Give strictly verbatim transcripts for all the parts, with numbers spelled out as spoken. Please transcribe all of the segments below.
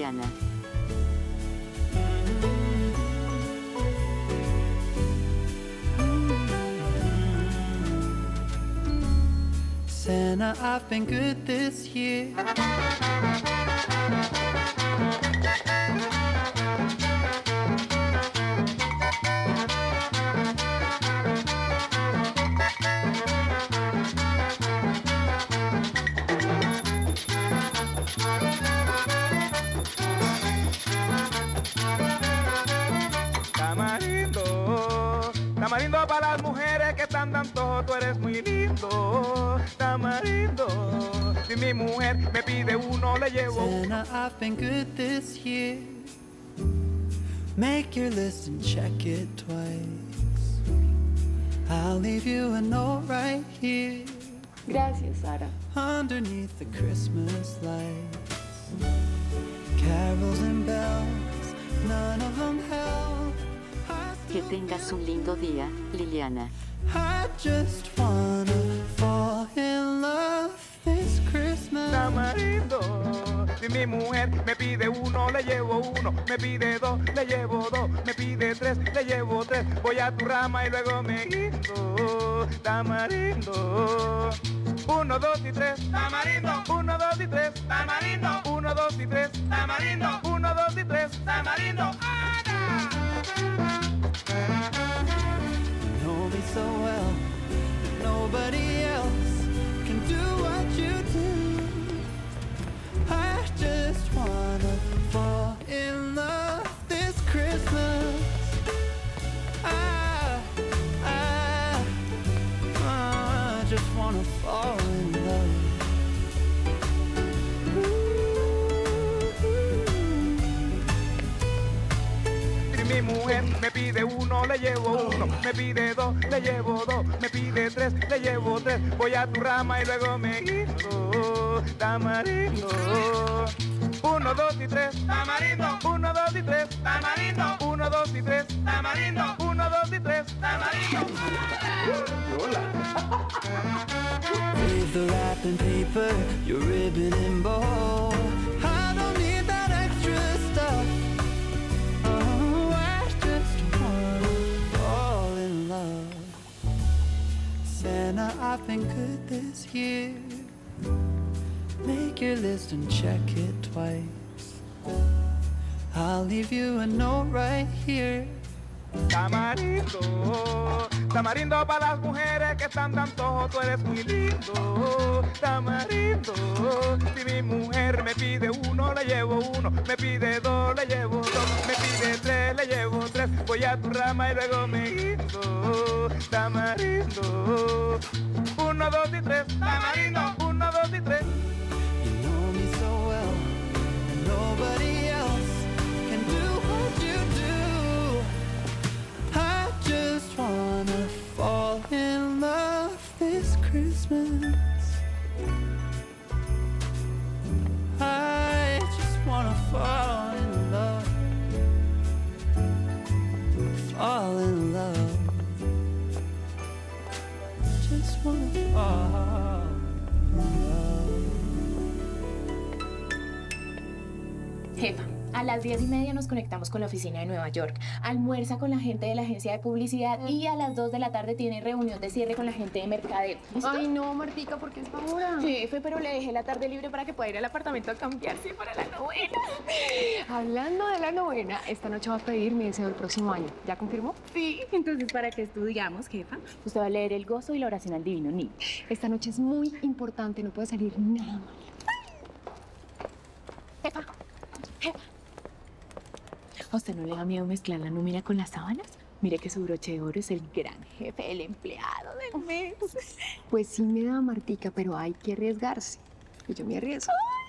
Liliana. Santa, I've been good this year. Tamarindo, tamarindo para las mujeres que están de antojo, tú eres muy lindo. Tamarindo, si mi mujer me pide uno, le llevo uno. Santa, I've been good this year. Make your list and check it twice. I'll leave you a note right here. Gracias, Sara. Underneath the Christmas lights. Carols and bells, none of them help. Que tengas un lindo día, Liliana. I just wanna fall in love this Christmas. Tamarindo, si mi mujer me pide uno, le llevo uno. Me pide dos, le llevo dos. Me pide tres, le llevo tres. Voy a tu rama y luego me guindo. Tamarindo. Uno, dos y tres, tamarindo. Uno, dos y tres, tamarindo. Uno, dos y tres, tamarindo. Uno, dos y tres, tamarindo. ¡Ana! You know me so well that nobody else can do what you do. I just wanna fall in love this Christmas. I, I, I just wanna fall in love. Mi mujer me pide uno, le llevo uno. Me pide dos, le llevo dos. Me pide tres, le llevo tres. Voy a tu rama y luego me guindo. Tamarindo. Uno, dos y tres, tamarindo. Uno, dos y tres, tamarindo. Uno, dos y tres, tamarindo. Uno, dos y tres, tamarindo. Hola. Save the wrapping paper, your ribbon and bow. I don't need that extra stuff. Oh, I just wanna fall in love. Santa, I've been good this year. Make your list and check it twice. I'll leave you a note right here. Tamarindo, tamarindo para las mujeres que están de antojo, tú eres muy lindo. Tamarindo, si mi mujer me pide uno, le llevo uno. Me pide dos, le llevo dos. Me pide tres, le llevo tres. Voy a tu rama y luego me guindo. Tamarindo, uno, dos y tres. Tamarindo, uno, dos y tres. You know me so well, and nobody else can do what you do. I just wanna fall in love this Christmas. I just wanna fall in love. Fall in love. Just wanna fall in love. Jefa, a las diez y media nos conectamos con la oficina de Nueva York. Almuerza con la gente de la agencia de publicidad y a las dos de la tarde tiene reunión de cierre con la gente de mercadeo. ¿Listo? Ay, no, Martica, ¿por qué es ahora? Jefe, pero le dejé la tarde libre para que pueda ir al apartamento a cambiarse para la novena. Hablando de la novena, esta noche va a pedir mi deseo del próximo año. ¿Ya confirmó? Sí, entonces para que estudiamos, jefa, usted va a leer el gozo y la oración al divino niño. Esta noche es muy importante, no puede salir nada mal. Jefa, jefa. ¿A usted no le da miedo mezclar la nómina con las sábanas? Mire que su broche de oro es el gran jefe, el empleado del mes. Pues sí me da, Martica, pero hay que arriesgarse. Y yo me arriesgo.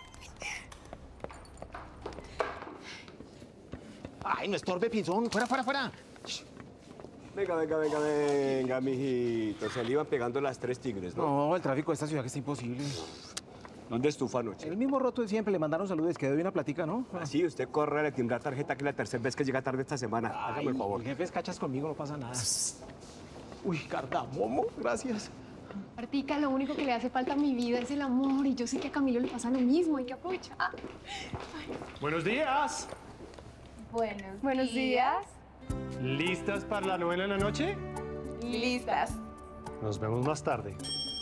Ay, no estorbe, Pinzón. Fuera, fuera, fuera. Venga, venga, venga, venga, mijito. Se le iban pegando las tres tigres, ¿no? No, el tráfico de esta ciudad que está imposible. ¿Dónde estuvo anoche? El mismo roto de siempre. Le mandaron saludos. Quedó bien una platica, ¿no? Sí, usted corre a le tendrá tarjeta que es la tercera vez que llega tarde esta semana. Hágame el favor. El jefe es cachas conmigo, no pasa nada. Uy, cardamomo, gracias. Martica, lo único que le hace falta a mi vida es el amor y yo sé que a Camilo le pasa lo mismo, hay que aprovechar. Buenos días. Buenos, Buenos días. ¿Listas para la novena en la noche? Listas. Nos vemos más tarde.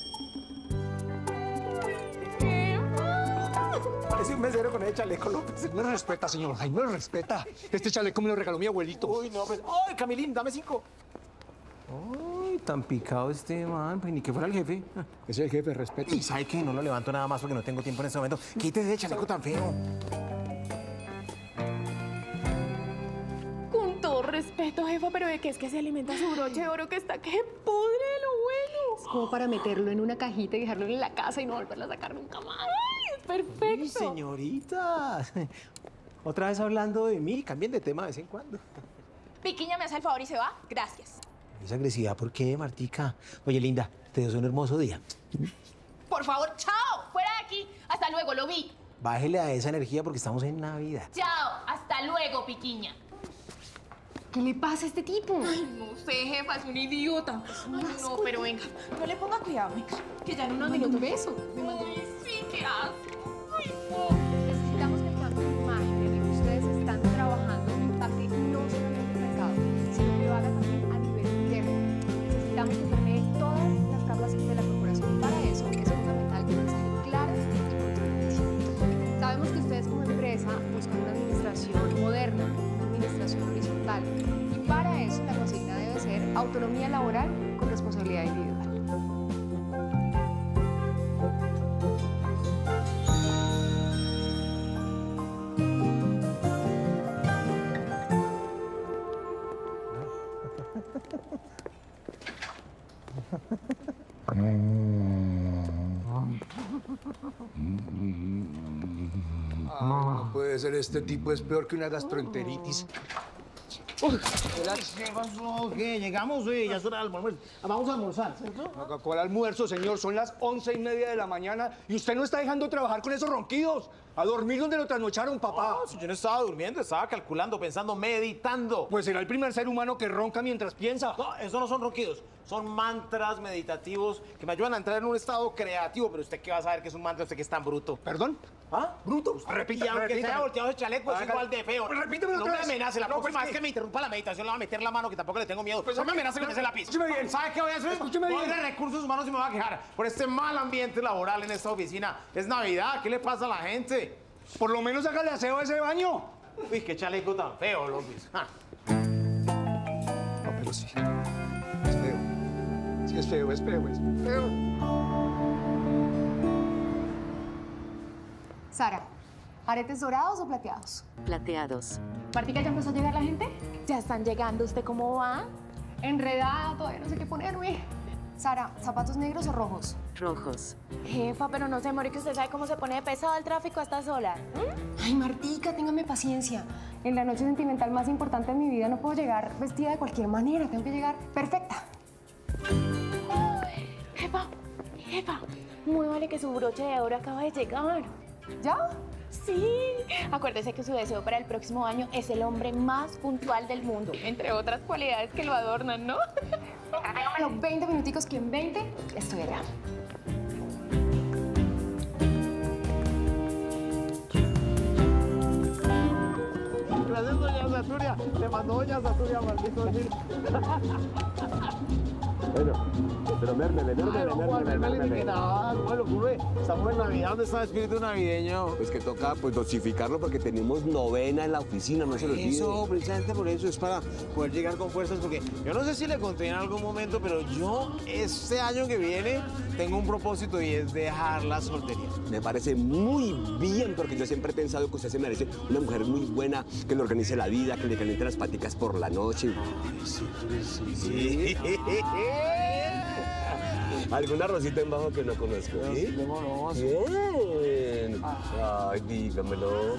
Parece un mesero con ese chaleco, López. Me respeta, señor Jaime, me respeta. Este chaleco me lo regaló mi abuelito. Uy, no, pues. ¡Ay, Camilín, dame cinco! Ay, tan picado este man, pues ni que fuera el jefe. Es el jefe, respeta. Y sabe que no lo levanto nada más porque no tengo tiempo en este momento. Quítese ese chaleco tan feo. Con todo respeto, jefa, pero ¿de qué es que se alimenta su broche de oro que está que se pudre de lo bueno? Es como para meterlo en una cajita y dejarlo en la casa y no volverlo a sacar nunca más. ¡Ay, es perfecto! Uy, señorita. Otra vez hablando de mí, cambien de tema de vez en cuando. Piquiña, ¿me hace el favor y se va? Gracias. Esa agresividad, ¿por qué, Martica? Oye, linda, te deseo un hermoso día. Por favor, chao. Fuera de aquí. Hasta luego, lo vi. Bájele a esa energía porque estamos en Navidad. Chao. Hasta luego, Piquiña. ¿Qué le pasa a este tipo? Ay, no sé, jefa, es un idiota. Ay, no, pero venga, no le ponga cuidado, venga. Que ya en unos minutos... un beso. Ay, sí, qué asco. Ay, no. Necesitamos que el cambio de imagen en el que ustedes están trabajando impacte no solamente el mercado, sino que lo haga también a nivel interno. Necesitamos que permee todas las capas de la corporación y para eso es fundamental un mensaje claro y contundente. Sabemos que ustedes como empresa buscan una administración moderna, una administración horizontal y para eso la consigna debe ser autonomía laboral con responsabilidad individual. Ah, no puede ser, este tipo es peor que una gastroenteritis. ¿Qué pasó? ¿Qué? Llegamos, güey, ya es hora del almuerzo. Vamos a almorzar, ¿cierto? ¿Cuál almuerzo, señor? Son las once y media de la mañana y usted no está dejando trabajar con esos ronquidos. A dormir donde lo trasnocharon, papá. No, si yo no estaba durmiendo, estaba calculando, pensando, meditando. Pues será el primer ser humano que ronca mientras piensa. No, eso no son ronquidos, son mantras meditativos que me ayudan a entrar en un estado creativo. Pero usted qué va a saber que es un mantra, usted que es tan bruto. ¿Perdón? ¿Ah? ¿Bruto? Repita, Y aunque repítame. sea volteado ese chaleco, es Haga- igual de feo. Repítemelo No otra me vez. amenace, la No, próxima pues, vez ¿qué? que me interrumpa la meditación le va a meter la mano, que tampoco le tengo miedo. Pues, no me amenace con ese lápiz. escúcheme bien. ¿Sabe qué voy a hacer? Escúcheme Voy a bien. ir a recursos humanos y me voy a quejar por este mal ambiente laboral en esta oficina. Es Navidad, ¿qué le pasa a la gente? Por lo menos hágale aseo a ese baño. Uy, qué chaleco tan feo, López. Ah. No, pero sí. Es feo. Sí, es feo, es feo, es feo. Sara, ¿aretes dorados o plateados? Plateados. ¿Martica, ya empezó a llegar la gente? Ya están llegando. ¿Usted cómo va? Enredada, todavía no sé qué ponerme. Sara, ¿zapatos negros o rojos? Rojos. Jefa, pero no se more que usted sabe cómo se pone de pesado el tráfico a estas horas. Ay, Martica, téngame paciencia. En la noche sentimental más importante de mi vida no puedo llegar vestida de cualquier manera. Tengo que llegar perfecta. Jefa, jefa, muévale que su broche de oro acaba de llegar. ¿Ya? Sí. Acuérdese que su deseo para el próximo año es el hombre más puntual del mundo, entre otras cualidades que lo adornan, ¿no? Téngamelo veinte minuticos que en veinte estoy allá. Gracias, doña Saturia. Le mandó doña Saturia, maldito decir. Bueno, pero mérmele, mérmele, mérmele, mérmele. Bueno, Curve, estamos en Navidad, ¿dónde está el espíritu navideño? Pues que toca pues dosificarlo porque tenemos novena en la oficina, no se lo olvide. Eso, precisamente por eso, es para poder llegar con fuerzas, porque yo no sé si le conté en algún momento, pero yo este año que viene tengo un propósito y es dejar la soltería. Me parece muy bien porque yo siempre he pensado que usted se merece una mujer muy buena, que le organice la vida, que le caliente las paticas por la noche. Sí, sí, sí. ¿Algún arrocito en bajo que no conozco? ¿Sí? Démonos. Bien. Ay, dígamelo.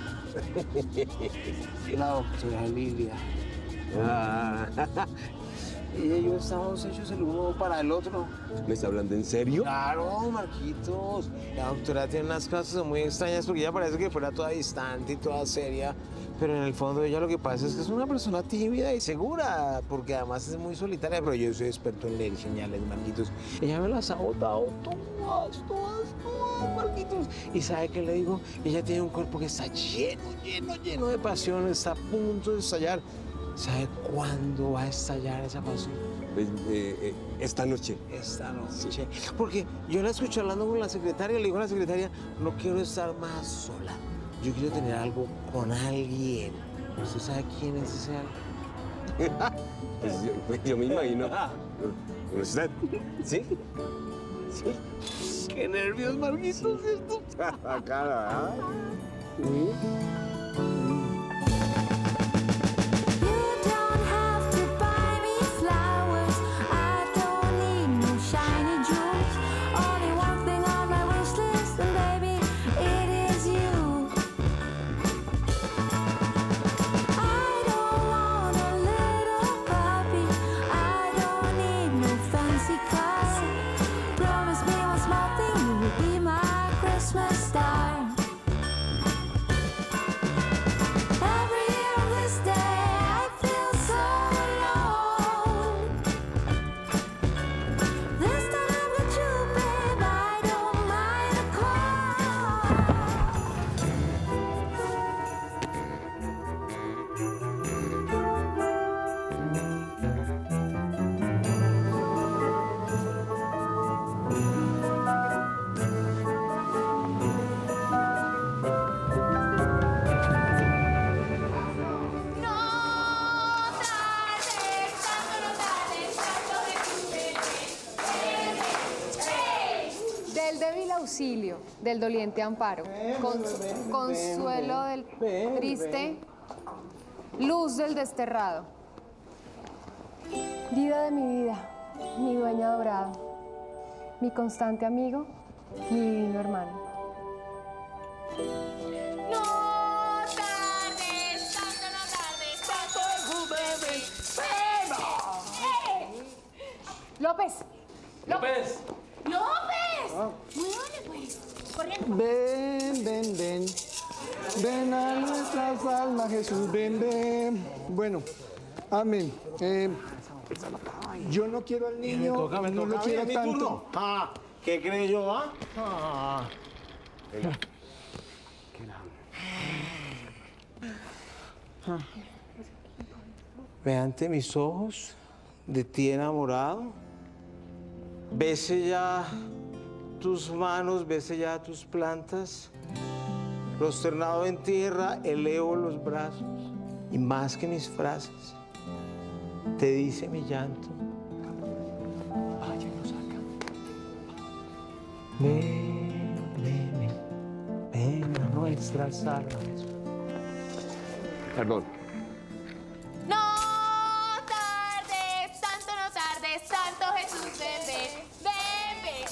La doctora Lilia. Ah, Ella y yo estamos hechos el uno para el otro. ¿me está hablando en serio? Claro, Marquitos. La doctora tiene unas cosas muy extrañas porque ella parece que fuera toda distante y toda seria. pero en el fondo ella lo que pasa es que es una persona tímida y segura, porque además es muy solitaria, pero yo soy experto en leer señales, Marquitos. Ella me las ha botado todas, todas, todas, Marquitos. ¿Y sabe qué le digo? Ella tiene un cuerpo que está lleno, lleno, lleno de pasión, está a punto de estallar. ¿Sabe cuándo va a estallar esa pasión? Pues, eh, eh, esta noche. Esta noche. Porque yo la escuché hablando con la secretaria, le digo a la secretaria, no quiero estar más sola. Yo quiero tener algo con alguien. ¿Usted sabe quién es ese alguien? Pues yo, pues yo me imagino. ¿Usted? ¿Sí? Sí. Qué nervios, Marquitos, ¿cierto? Cara, Auxilio del doliente amparo, Cons consuelo del triste, luz del desterrado. Vida de mi vida, mi dueño adorado, mi constante amigo, mi divino hermano. No tardes, tanto no tardes, tanto López. López. ¡López! Ah. Muévale, pues. Corriendo. Ven, ven, ven. Ven a nuestras almas, Jesús, ven, ven. Bueno, amén. Eh, yo no quiero al niño, me toca, me no toca lo quiero mi tanto. turno. Ah, ¿qué cree yo, ah? ah. Venga. Ah. Ve ante mis ojos de ti enamorado. Bese ya tus manos, bese ya tus plantas. Prosternado en tierra, elevo los brazos. Y más que mis frases, te dice mi llanto. Váyanos acá. Ven, ven, ven. Ven a nuestras almas. Perdón. No tardes, tanto no tardes, santo Jesús, ven, ven, ven,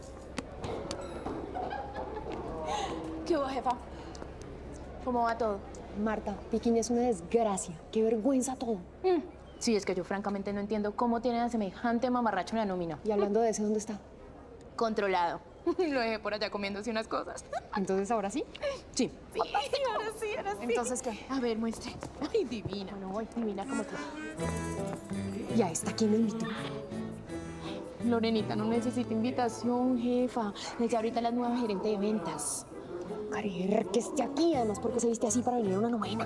ven. ¿Qué hubo, jefa? ¿Cómo va todo? Marta, Piquiña es una desgracia. Qué vergüenza todo. Mm. Sí, es que yo francamente no entiendo cómo tienen a semejante mamarracho en la nómina. Y hablando de ese, ¿dónde está? Controlado. Lo dejé por allá comiéndose unas cosas. Entonces, ¿ahora sí? Sí. Sí, ahora sí, ahora sí. ¿Entonces qué? A ver, muestre. Ay, divina. Bueno, voy. Divina como tú. ¿Y a esta quién me invitó? Lorenita no necesita invitación, jefa. Ella ahorita es la nueva gerente de ventas. Creer que esté aquí, además, porque se viste así para venir a una novena.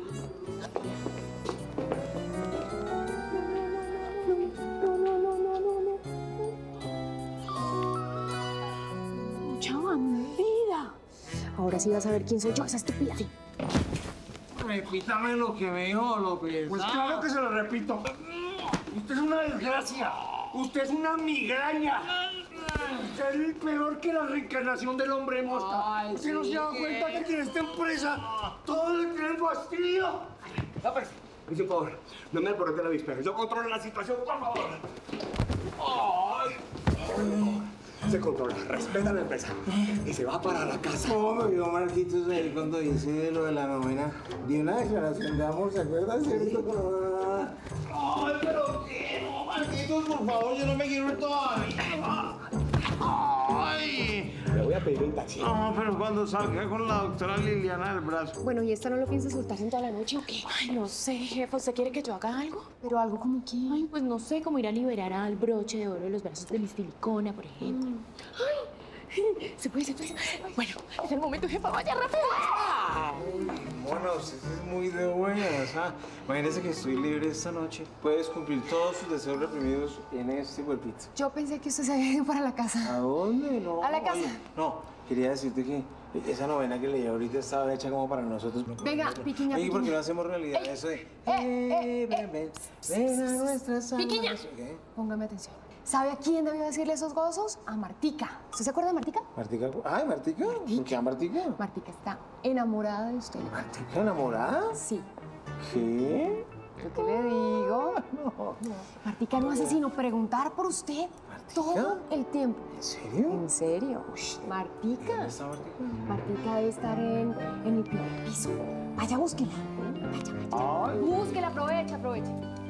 Mucha bandida. Ahora sí vas a ver quién soy yo, esa estúpida. Sí. Repítame lo que me dijo López. Pues claro que se lo repito. Usted es una desgracia. Usted es una migraña. Usted es el peor que la reencarnación del hombre mosca. Ay, ¿Usted no sí, se da ¿qué? cuenta que en esta empresa todo le tiene fastidio? López, por favor, no me alborote la víspera. Yo controlo la situación, por favor. Ay. Se controla, respeta la empresa y se va para la casa. ¿Cómo me vio Marquitos ahí cuando hice lo de la novena? Di una declaración de amor, ¿se acuerdan? ¿Cierto? Ay, pero qué, no, Marquitos, por favor, yo no me quiero ir todavía. Ay. Le voy voy a pedir el taxi. No, pero cuando salga con la doctora Liliana del brazo. Bueno, ¿y esta no lo piensa soltarse en toda la noche o qué? Ay, no sé, jefa. ¿Usted quiere que yo haga algo? Pero algo como que... Ay, pues no sé, como ir a liberar al broche de oro de los brazos de mi silicona, por ejemplo. Mm. Ay, se puede, se puede. Bueno, es el momento, jefa. Vaya rápido. Bueno, usted es muy de buenas, ¿ah? Imagínese que estoy libre esta noche. Puedes cumplir todos sus deseos reprimidos en este cuerpito. Yo pensé que usted se había ido para la casa. ¿A dónde? No. A la casa. Oye, no, quería decirte que esa novena que leí ahorita estaba hecha como para nosotros. Venga, piquiña, Oye, ¿por qué piquiña. no hacemos realidad Ey, eso de... eh, eh, ven, ven, ven a nuestras almas? Piquiña. ¿Qué? Póngame atención. ¿Sabe a quién debió decirle esos gozos? A Martica. ¿Usted se acuerda de Martica? ¿Martica? Ay, ¿Martica? ¿Por qué a Martica? Martica está enamorada de usted. ¿Martica enamorada? Sí. ¿Qué? ¿Yo qué le digo? No. Martica no hace sino preguntar por usted todo el tiempo. ¿En serio? ¿En serio? Martica. ¿Dónde está Martica? Martica debe estar en, en el primer piso. Vaya, búsquela. Vaya, vaya. Ay. Búsquela, aprovecha, aprovecha.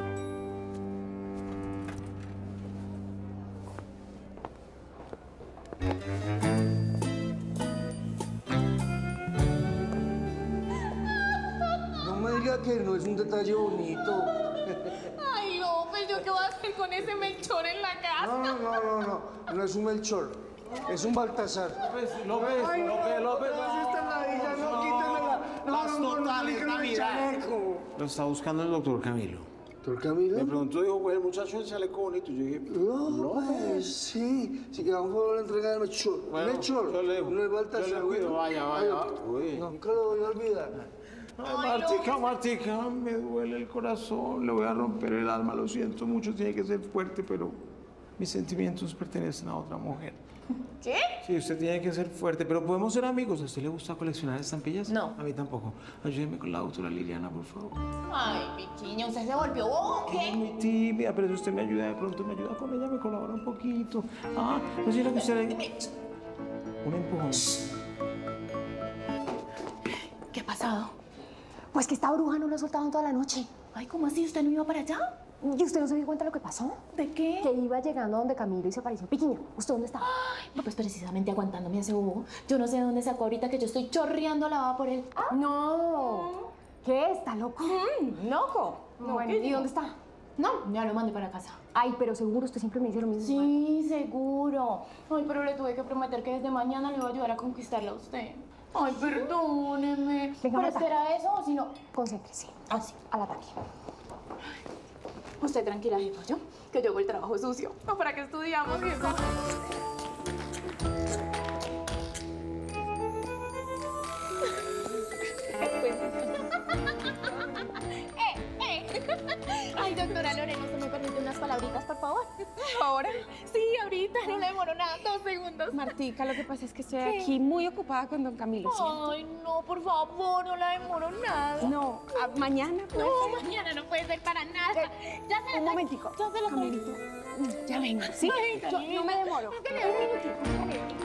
No me diga que no es un detalle bonito. Ay, no, pues yo qué voy a hacer con ese Melchor en la casa. No, no, no, no, no. No es un Melchor. Es un Baltasar. López, López, Ay, no, López, López. no, esta ladilla, no, quítemela. No, Las no, no, totales, no, no, Navidad. chaleco. Lo está buscando el doctor Camilo. ¿Doctor Camilo? Me preguntó, dijo, pues el muchacho el chaleco bonito. Yo dije, López, sí. Si quedamos por la entrega del Melchor. Bueno, Melchor, yo le dejo. no es Baltasar. Yo le cuido, ¿oído? vaya, vaya. Ay, Uy. Nunca lo voy a olvidar. Ay, Martica, Martica, me duele el corazón, le voy a romper el alma, lo siento mucho, tiene que ser fuerte, pero mis sentimientos pertenecen a otra mujer. ¿Qué? Sí, usted tiene que ser fuerte, pero podemos ser amigos. ¿A usted le gusta coleccionar estampillas? No. A mí tampoco. Ayúdeme con la doctora Liliana, por favor. Ay, piquiña, ¿usted se volvió bobo o Ella es qué? muy tímida, pero si usted me ayuda, de pronto me ayuda con ella, me colabora un poquito. Ah, no quiero que usted le... Un empujón. ¿Qué ha pasado? Pues que esta bruja no lo ha soltado en toda la noche. Ay, ¿cómo así? ¿Usted no iba para allá? ¿Y usted no se dio cuenta de lo que pasó? ¿De qué? Que iba llegando donde Camilo y se apareció Piquiña. ¿Usted dónde estaba? No, pues precisamente aguantándome a ese bobo. Yo no sé de dónde sacó ahorita que yo estoy chorreando lavada por él. Ah. No. ¿Qué? ¿Está loco? Mm, loco. No, Bueno, ¿qué ¿y digo? dónde está? No, ya lo mandé para casa. Ay, pero seguro usted siempre me dice lo mismo. Sí, seguro. Ay, pero le tuve que prometer que desde mañana le voy a ayudar a conquistarla a usted. Ay, perdóneme. Venga, ¿Pero Marta. será eso o si no? Concéntrese. Así. Al ataque. Usted tranquila, jefa, yo, que yo hago el trabajo sucio. No, ¿para qué estudiamos, jefa? Ay, doctora Lorena, ¿usted me permite unas palabritas, por favor? ¿Ahora? Sí, ahorita, no le demoro nada, dos segundos. Martica, lo que pasa es que estoy ¿Qué? aquí muy ocupada con don Camilo. ¿cierto? Ay, no, por favor, no la demoro nada. No, a- mañana puede No, ser. mañana no puede ser para nada. Ya se Un momentico. Ya se lo Camilito, ya venga, ¿sí? Ay, Yo no me demoro. Hágale un minutico, hágale.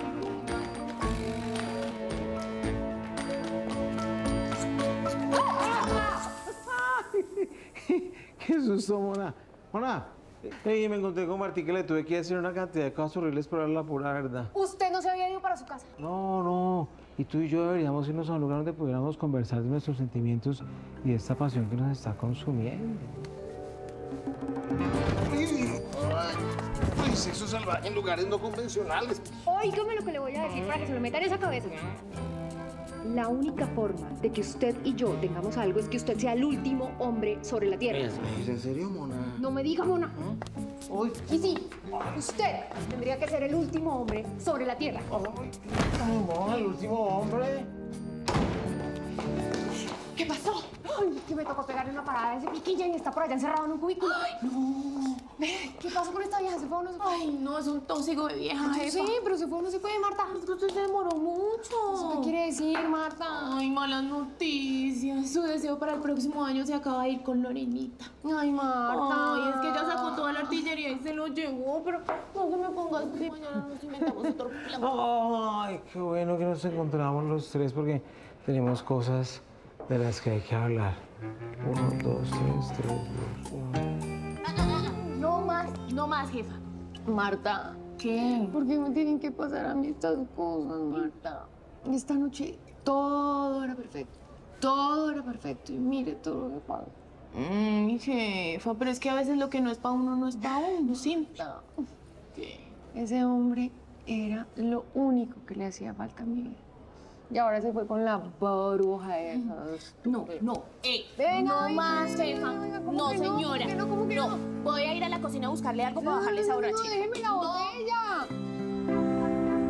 Qué susto, Mona. Mona, hey, me encontré con Martica, le tuve que decir una cantidad de cosas horribles para la pura verdad. ¿Usted no se había ido para su casa? No, no. Y tú y yo deberíamos irnos a un lugar donde pudiéramos conversar de nuestros sentimientos y de esta pasión que nos está consumiendo. Ay, sexo salvaje en lugares no convencionales. Óigame lo que le voy a decir para que se lo meta en esa cabeza. La única forma de que usted y yo tengamos algo es que usted sea el último hombre sobre la tierra. ¿Es en serio, Mona? No me diga, mona. Uy, Y sí, usted tendría que ser el último hombre sobre la tierra. ay, Mona, el último hombre. ¿Qué pasó? Ay, que me tocó pegarle una parada a ese piquilla y está por allá encerrado en un cubículo. Ay, no. ¿Qué pasó con esta vieja? ¿Se fue o no se fue? Ay, no, es un tóxico de vieja, jefa. Sí, pero se fue o no se fue, Marta. Es que usted se demoró mucho. ¿Eso qué quiere decir, Marta? Ay, malas noticias. Su deseo para el próximo año se acaba de ir con Lorenita. Ay, Marta. Ay, es que ella sacó toda la artillería y se lo llevó, pero no se me ponga así. Mañana nos inventamos otro plan. Ay, qué bueno que nos encontramos los tres porque tenemos cosas de las que hay que hablar. Uno, dos, tres, tres, dos, uno. No más, no más, jefa. Marta, ¿Qué? ¿Por qué me tienen que pasar a mí estas cosas, Marta? Esta noche todo era perfecto. Todo era perfecto. Y mire todo lo que pasa. Mm, mi jefa, pero es que a veces lo que no es para uno no es para uno, ¿sí? ¿Qué? Ese hombre era lo único que le hacía falta a mi vida. Y ahora se fue con la bruja esa. No, no, eh, Venga, no venga, más, venga, jefa. venga, ¿cómo No, que no? señora. ¿Cómo que no? ¿Cómo que no? Voy a ir a la cocina a buscarle algo para bajarle esa No, no, no, borrachera. déjeme la botella.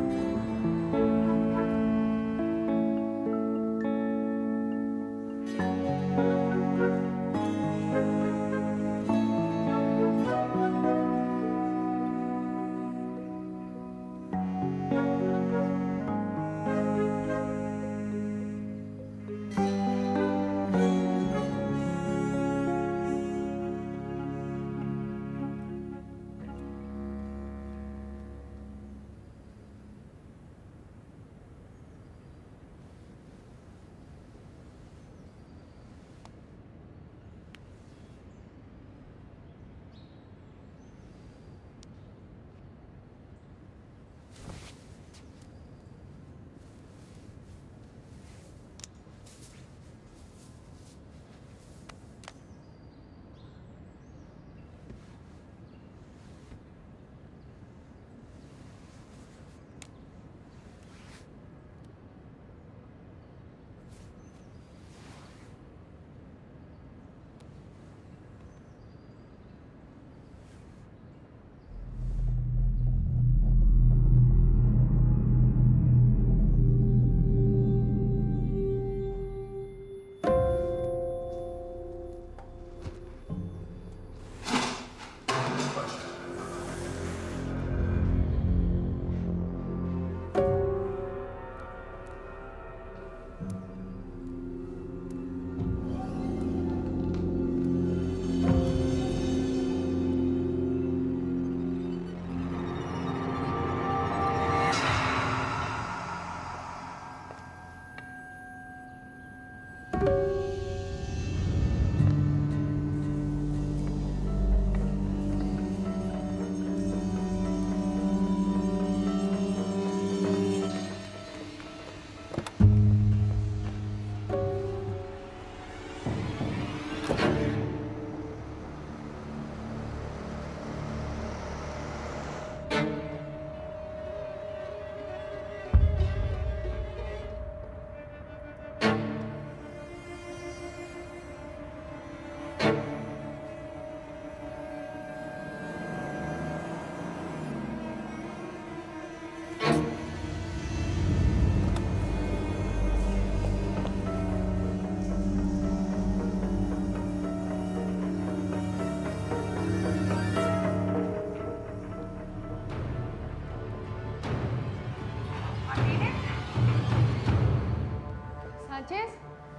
¿Sánchez?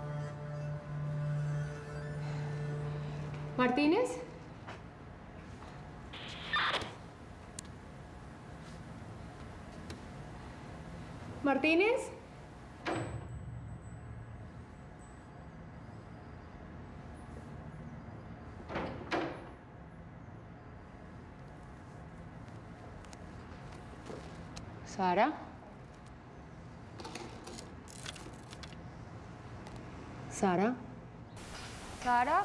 ¿Martínez? ¿Martínez? ¿Sara? ¿Sara? ¿Sara?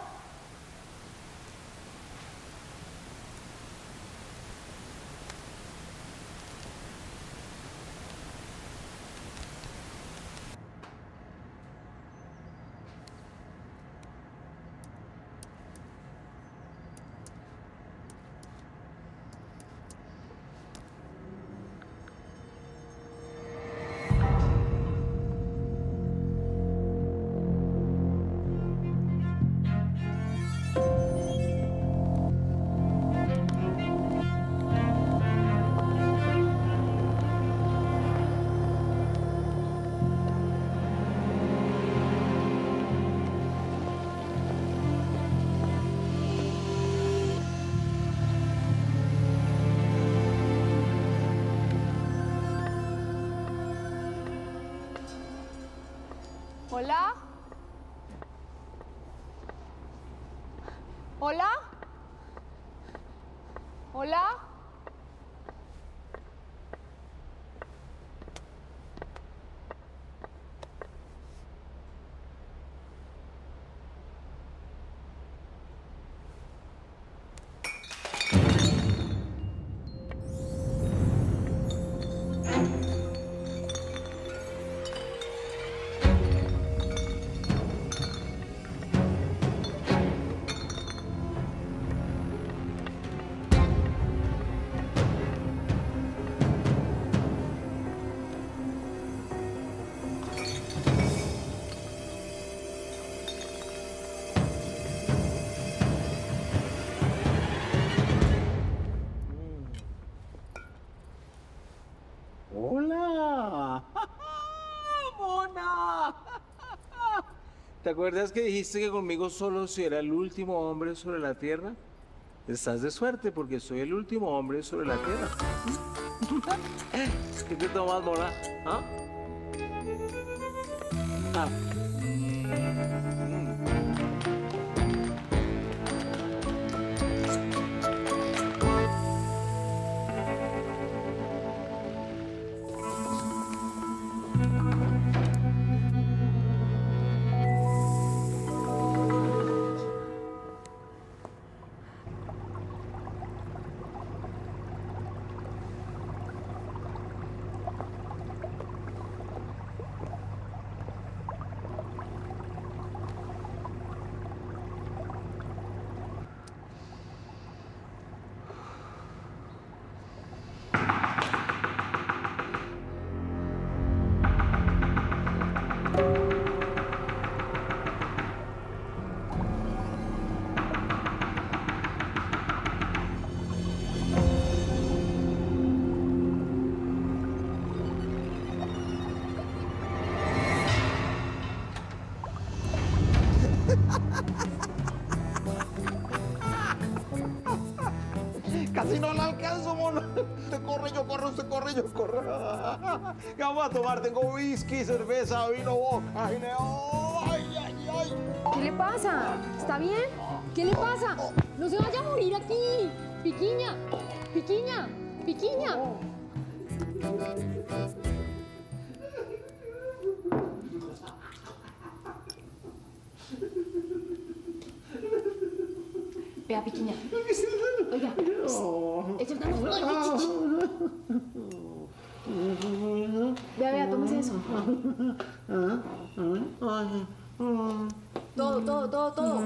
¿Hola? ¿Hola? ¿Hola? ¿Te acuerdas que dijiste que conmigo solo si era el último hombre sobre la tierra? Estás de suerte porque soy el último hombre sobre la tierra. ¿Qué te tomas, mona? ¿Ah? Ah. Casi no la alcanzo, mono. Usted corre, yo corro, usted corre, yo corro. ¿Qué vamos a tomar? Tengo whisky, cerveza, vino, vodka, ginebra. Ay, ay, ay. ¿Qué le pasa? ¿Está bien? ¿Qué le pasa? No se vaya a morir aquí. Piquiña, Piquiña, Piquiña. Vea, Piquiña. Oiga. Esto está muy... Vea, vea, tómese eso. Todo, todo, todo, todo.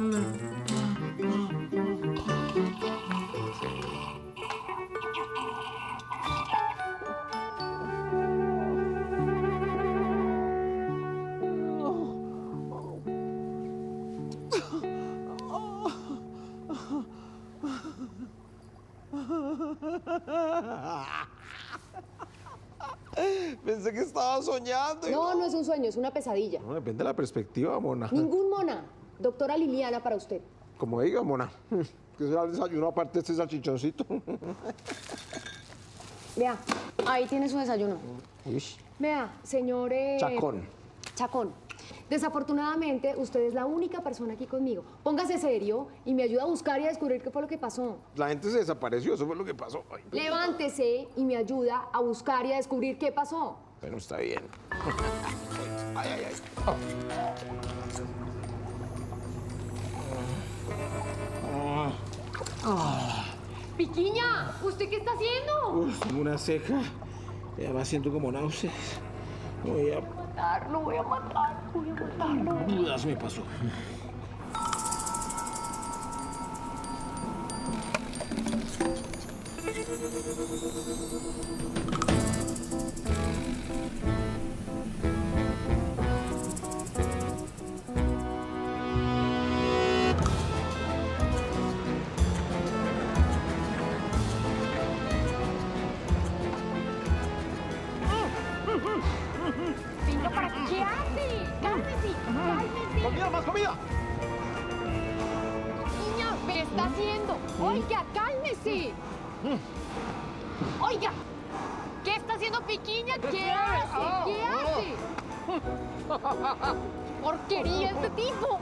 Pensé que estaba soñando. No, no es un sueño, es una pesadilla. No, depende de la perspectiva, mona. Ningún mona. Doctora Liliana para usted. Como diga, mona. ¿Qué será el desayuno aparte de este salchichoncito? Vea, ahí tiene su desayuno. Uy. Vea, señor... eh, Chacón. Chacón. Desafortunadamente, usted es la única persona aquí conmigo. Póngase serio y me ayuda a buscar y a descubrir qué fue lo que pasó. La gente se desapareció, eso fue lo que pasó. Ay. Levántese y me ayuda a buscar y a descubrir qué pasó. Bueno, está bien. Ay, ay, ay. Oh. Oh. Piquiña, ¿usted qué está haciendo? Uf, tengo una ceja. Ya va siento como náuseas. Voy a matarlo, voy a matarlo, voy a matarlo. Dudas me pasó. Venga, ¿para qué? ¿Qué hace? Cálmese, cálmese. ¡Comida, más comida! Niña, ¿qué está haciendo? Oiga, cálmese. Oiga, ¿qué está haciendo Piquiña? ¿Qué hace? ¿Qué hace? Porquería este tipo.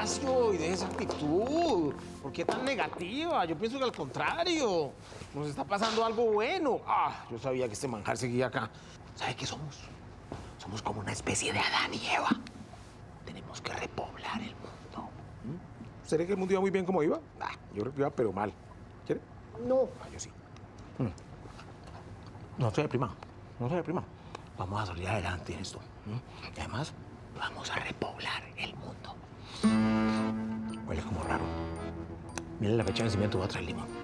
despacio y deje esa actitud. ¿Por qué tan negativa? Yo pienso que al contrario. Nos está pasando algo bueno. Ah, yo sabía que este manjar seguía acá. ¿Sabe qué somos? Somos como una especie de Adán y Eva. Tenemos que repoblar el mundo. ¿Mm? ¿Será que el mundo iba muy bien como iba? Ah, yo creo que iba, pero mal. ¿Quiere? No. Ah, yo sí. Mm. No se deprima. No se deprima. Vamos a salir adelante en esto. ¿Mm? Y además, vamos a repoblar el mundo. Huele como raro. Miren la fecha de vencimiento, voy a traer limón.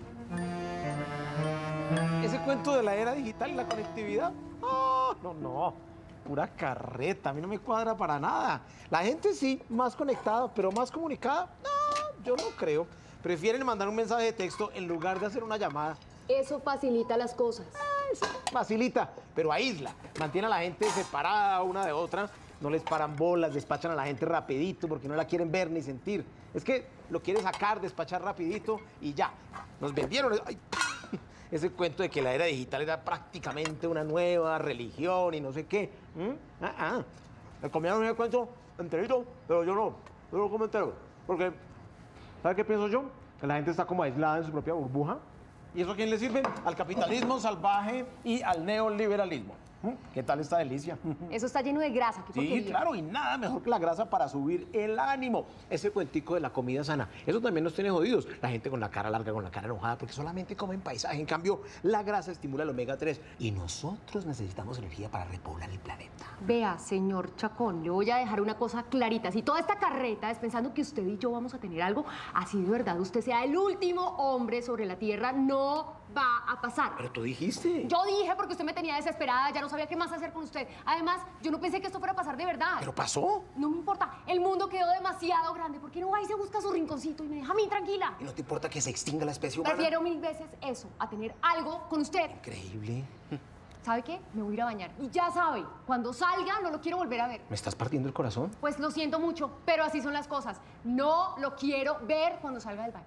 Ese cuento de la era digital y la conectividad. No, no, no. Pura carreta. A mí no me cuadra para nada. La gente sí, más conectada, pero más comunicada. No, yo no creo. Prefieren mandar un mensaje de texto en lugar de hacer una llamada. Eso facilita las cosas. Facilita, pero aísla. Mantiene a la gente separada una de otra. No les paran bolas, despachan a la gente rapidito porque no la quieren ver ni sentir. Es que lo quiere sacar, despachar rapidito y ya. Nos vendieron ay, ese cuento de que la era digital era prácticamente una nueva religión y no sé qué. ¿Mm? Ah, ah. Me comieron ese cuento enterito, pero yo no. Yo no lo como entero. Porque, ¿sabe qué pienso yo? Que la gente está como aislada en su propia burbuja. ¿Y eso a quién le sirve? Al capitalismo salvaje y al neoliberalismo. ¿Qué tal esta delicia? Eso está lleno de grasa. ¿Qué Sí, porquería? claro, y nada mejor que la grasa para subir el ánimo. Ese cuentico de la comida sana, eso también nos tiene jodidos. La gente con la cara larga, con la cara enojada, porque solamente comen paisaje. En cambio, la grasa estimula el omega tres y nosotros necesitamos energía para repoblar el planeta. Vea, señor Chacón, le voy a dejar una cosa clarita. Si toda esta carreta es pensando que usted y yo vamos a tener algo, así de verdad usted sea el último hombre sobre la Tierra, no va a pasar. Pero tú dijiste. Yo dije porque usted me tenía desesperada, ya no sabía qué más hacer con usted. Además, yo no pensé que esto fuera a pasar de verdad. ¿Pero pasó? No me importa, el mundo quedó demasiado grande. ¿Por qué no va y se busca su rinconcito y me deja a mí tranquila? ¿Y no te importa que se extinga la especie humana? Prefiero mil veces eso, a tener algo con usted. Increíble. ¿Sabe qué? Me voy a ir a bañar. Y ya sabe, cuando salga no lo quiero volver a ver. ¿Me estás partiendo el corazón? Pues lo siento mucho, pero así son las cosas. No lo quiero ver cuando salga del baño.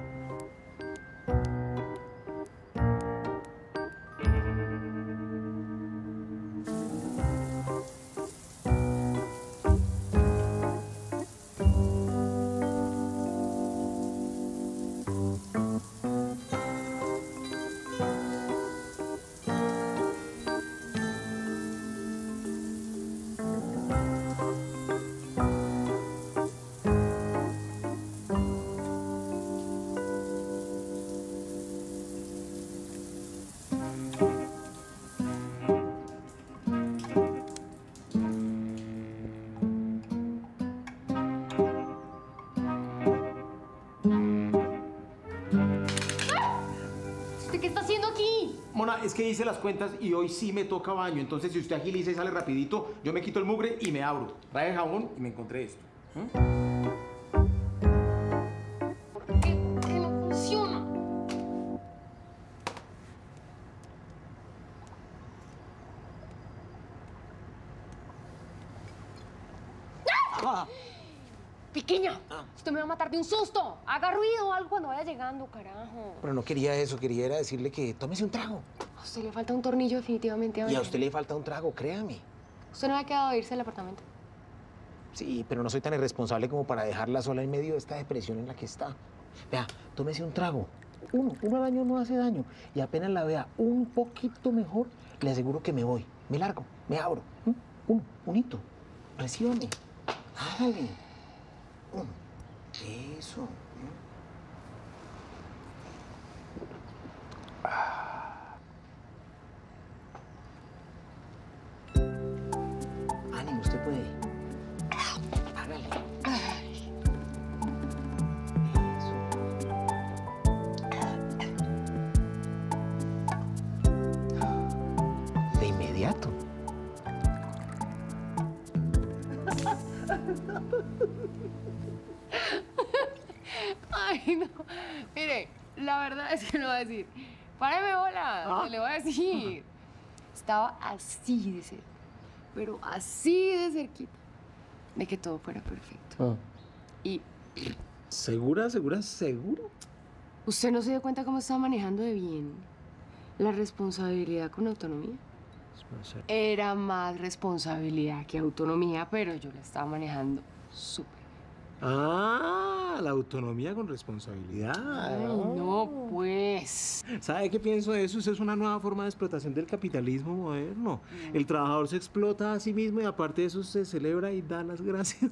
¿Qué está haciendo aquí? Mona, es que hice las cuentas y hoy sí me toca baño. Entonces, si usted agiliza y sale rapidito, yo me quito el mugre y me abro. Trae el jabón y me encontré esto. ¿Mm? ¿Por qué? ¿Por qué no funciona? Ah. Pequeña, usted me va a matar de un susto. Haga ruido o algo cuando vaya llegando, carajo. Pero no quería eso, quería era decirle que tómese un trago. A usted le falta un tornillo definitivamente. Y a usted le falta un trago, créame. ¿Usted no había quedado a irse del apartamento? Sí, pero no soy tan irresponsable como para dejarla sola en medio de esta depresión en la que está. Vea, tómese un trago. Uno, uno al año no hace daño. Y apenas la vea un poquito mejor, le aseguro que me voy. Me largo, me abro. ¿Mm? Uno, unito. Recíbame. Hágale. Uno. Eso. Ah. Ánimo, usted puede. Hágale. Eso. De inmediato. Ay, no. Mire, la verdad es que le voy a decir. Páreme bola, ¿Ah? le voy a decir. Estaba así de cerca, pero así de cerquita, de que todo fuera perfecto. Ah. Y ¿Segura, segura, seguro? usted no se dio cuenta cómo estaba manejando de bien la responsabilidad con autonomía. Era más responsabilidad que autonomía, pero yo la estaba manejando súper. Ah, la autonomía con responsabilidad. Ay, no, pues. ¿Sabe qué pienso de eso? Eso es una nueva forma de explotación del capitalismo moderno. El trabajador se explota a sí mismo y aparte de eso se celebra y da las gracias.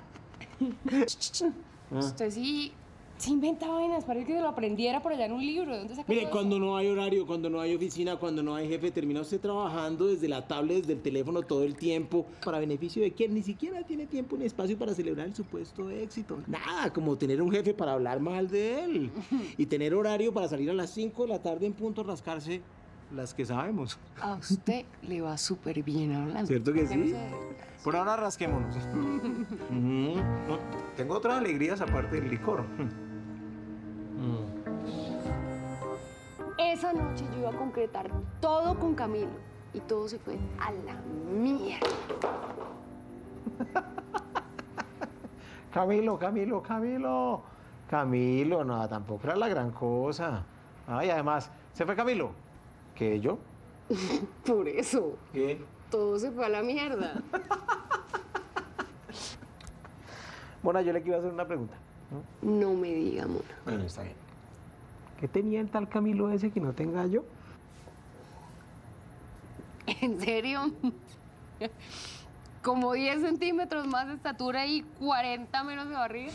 Usted sí, sí inventa vainas, parece que se lo aprendiera por allá en un libro. ¿De dónde sacó Mire, todo cuando no hay horario, cuando no hay oficina, cuando no hay jefe, termina usted trabajando desde la tablet, desde el teléfono todo el tiempo. ¿Para beneficio de quién? Ni siquiera tiene tiempo ni espacio para celebrar el supuesto éxito. Nada, como tener un jefe para hablar mal de él. Y tener horario para salir a las cinco de la tarde en punto a rascarse las que sabemos. A usted le va súper bien hablando. ¿Cierto que Ya no sí? sé. Por ahora rasquémonos. Mm, no, tengo otras alegrías aparte del licor. Esa noche yo iba a concretar todo con Camilo y todo se fue a la mierda. Camilo, Camilo, Camilo. Camilo, no, tampoco era la gran cosa. Ay, además, ¿se fue Camilo? ¿Qué, yo? Por eso. ¿Qué? Todo se fue a la mierda. Mona, yo le quiero hacer una pregunta. No me diga, Mona. Bueno, está bien. ¿Qué tenía el tal Camilo ese que no tenga yo? ¿En serio? Como diez centímetros más de estatura y cuarenta menos de barriga.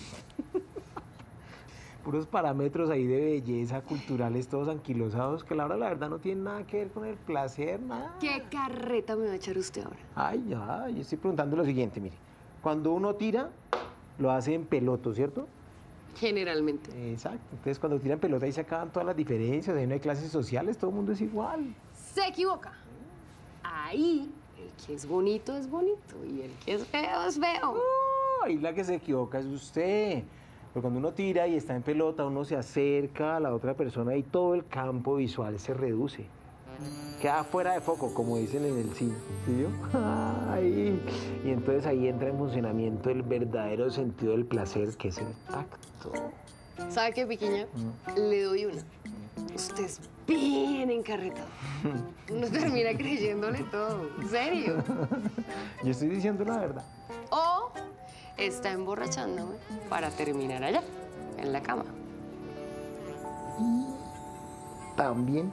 Puros parámetros ahí de belleza, culturales, todos anquilosados, que la hora la verdad no tienen nada que ver con el placer, nada. ¿Qué carreta me va a echar usted ahora? Ay, ya, yo estoy preguntando lo siguiente, mire. Cuando uno tira, lo hace en peloto, ¿cierto? Generalmente. Exacto. Entonces, cuando tiran pelota ahí se acaban todas las diferencias, ahí no hay clases sociales, todo el mundo es igual. Se equivoca. Ahí, el que es bonito es bonito y el que es feo es feo. No, ahí la que se equivoca es usted. Porque cuando uno tira y está en pelota, uno se acerca a la otra persona y todo el campo visual se reduce. Queda fuera de foco, como dicen en el cine. ¿Sí vio? Ay. Y entonces ahí entra en funcionamiento el verdadero sentido del placer, que es el tacto. ¿Sabe qué, Piquiña? Le doy una. Usted es bien encarretado. Uno termina creyéndole todo. ¿En serio? Yo estoy diciendo la verdad. O está emborrachándome para terminar allá, en la cama. También.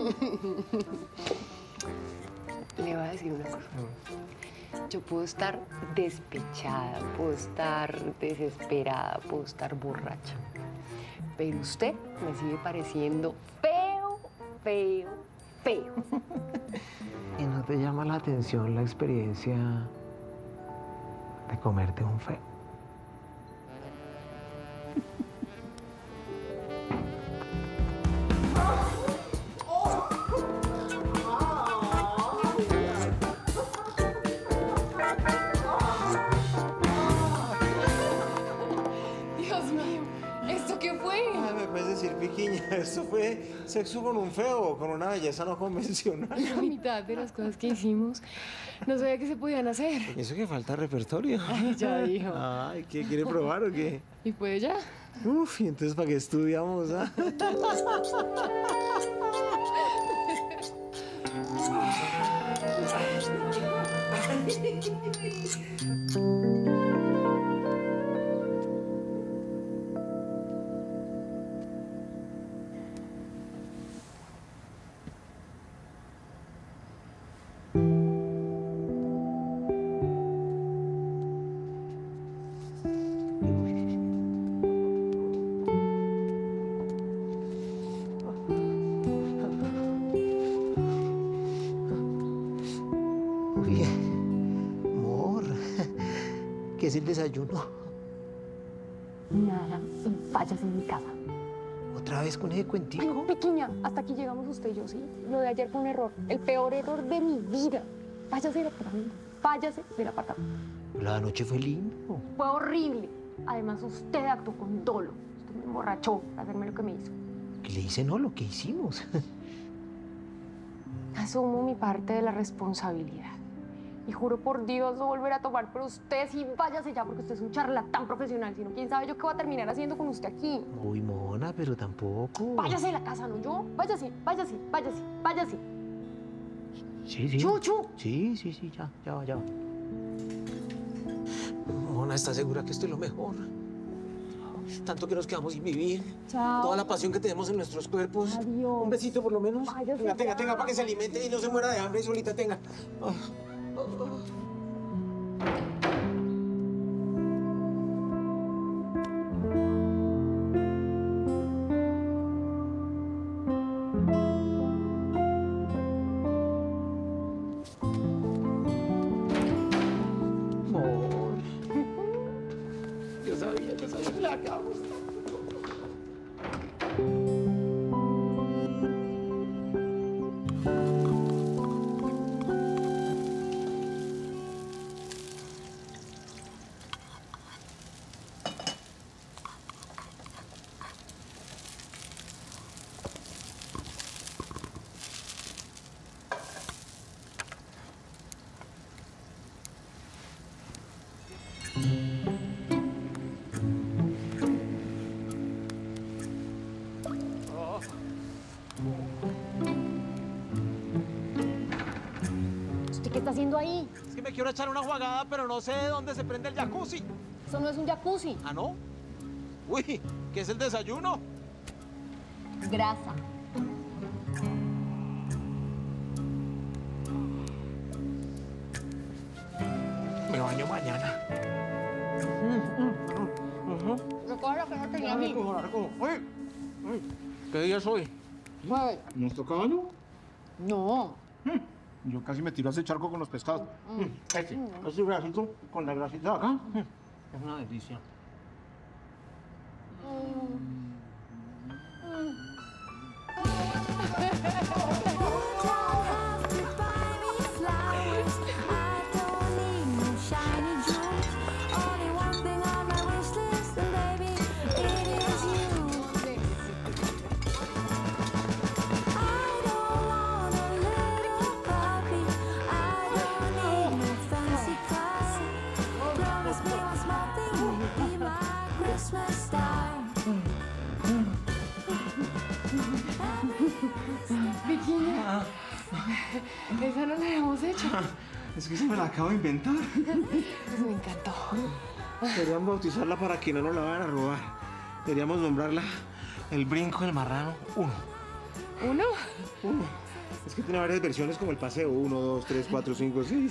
Le voy a decir una cosa. Yo puedo estar despechada, puedo estar desesperada, puedo estar borracha. Pero usted me sigue pareciendo feo, feo, feo. ¿Y no te llama la atención la experiencia de comerte un feo? Dios mío, ¿esto qué fue? Ay, me puedes decir, Piquiña, esto fue sexo con un feo, con una belleza no convencional. La mitad de las cosas que hicimos no sabía que se podían hacer. ¿Y eso que falta repertorio? Ay, ya dijo. Ay, ¿qué quiere probar o qué? ¿Y puede ya? Uf, ¿y entonces para qué estudiamos? Ah? Uy, amor, ¿qué es el desayuno? Nada, vayas en mi casa. ¿Otra vez con ese cuentico? Ay, Piquiña, hasta aquí llegamos usted y yo, ¿sí? Lo de ayer fue un error, el peor error de mi vida. Váyase del apartamento, váyase del apartamento. La noche fue lindo. Fue horrible. Además, usted actuó con dolo. Usted me emborrachó para hacerme lo que me hizo. ¿Qué le dice no lo que hicimos? Asumo mi parte de la responsabilidad. Y juro por Dios no volver a tomar, pero usted sí váyase ya porque usted es un charlatán profesional. Si no, quién sabe yo qué va a terminar haciendo con usted aquí. Uy, Mona, pero tampoco. Váyase de la casa, ¿no? Yo, váyase, váyase, váyase, váyase. Sí, sí. Chuchu. Sí, sí, sí, ya, ya va, ya va. Mona, ¿está segura que esto es lo mejor? Tanto que nos quedamos sin vivir. Chao. Toda la pasión que tenemos en nuestros cuerpos. Adiós. Un besito por lo menos. Váyase Tenga, tenga, ya. tenga, para que se alimente y no se muera de hambre y solita tenga. Ah. Amor. Yo sabía, yo sabía que la acabamos. ¿Usted qué está haciendo ahí? Es que me quiero echar una jugada, pero no sé de dónde se prende el jacuzzi. Eso no es un jacuzzi. ¿Ah, no? Uy, ¿qué es el desayuno? Grasa. Me baño mañana. Recuerda que no tenía a mí. Uy, uy, ¿qué día es hoy? Mueve. ¿Nos toca baño? No. Yo casi me tiro a ese charco con los pescados. Mm. Este, este bracito con la grasita de acá. Mm. Es una delicia. Virginia, esa no la habíamos hecho. Es que se me la acabo de inventar. Pues me encantó. Deberíamos bautizarla para que no nos la vayan a robar. Deberíamos nombrarla el brinco del marrano uno. ¿Uno? Uno. Es que tiene varias versiones como el paseo. Uno, dos, tres, cuatro, cinco, seis.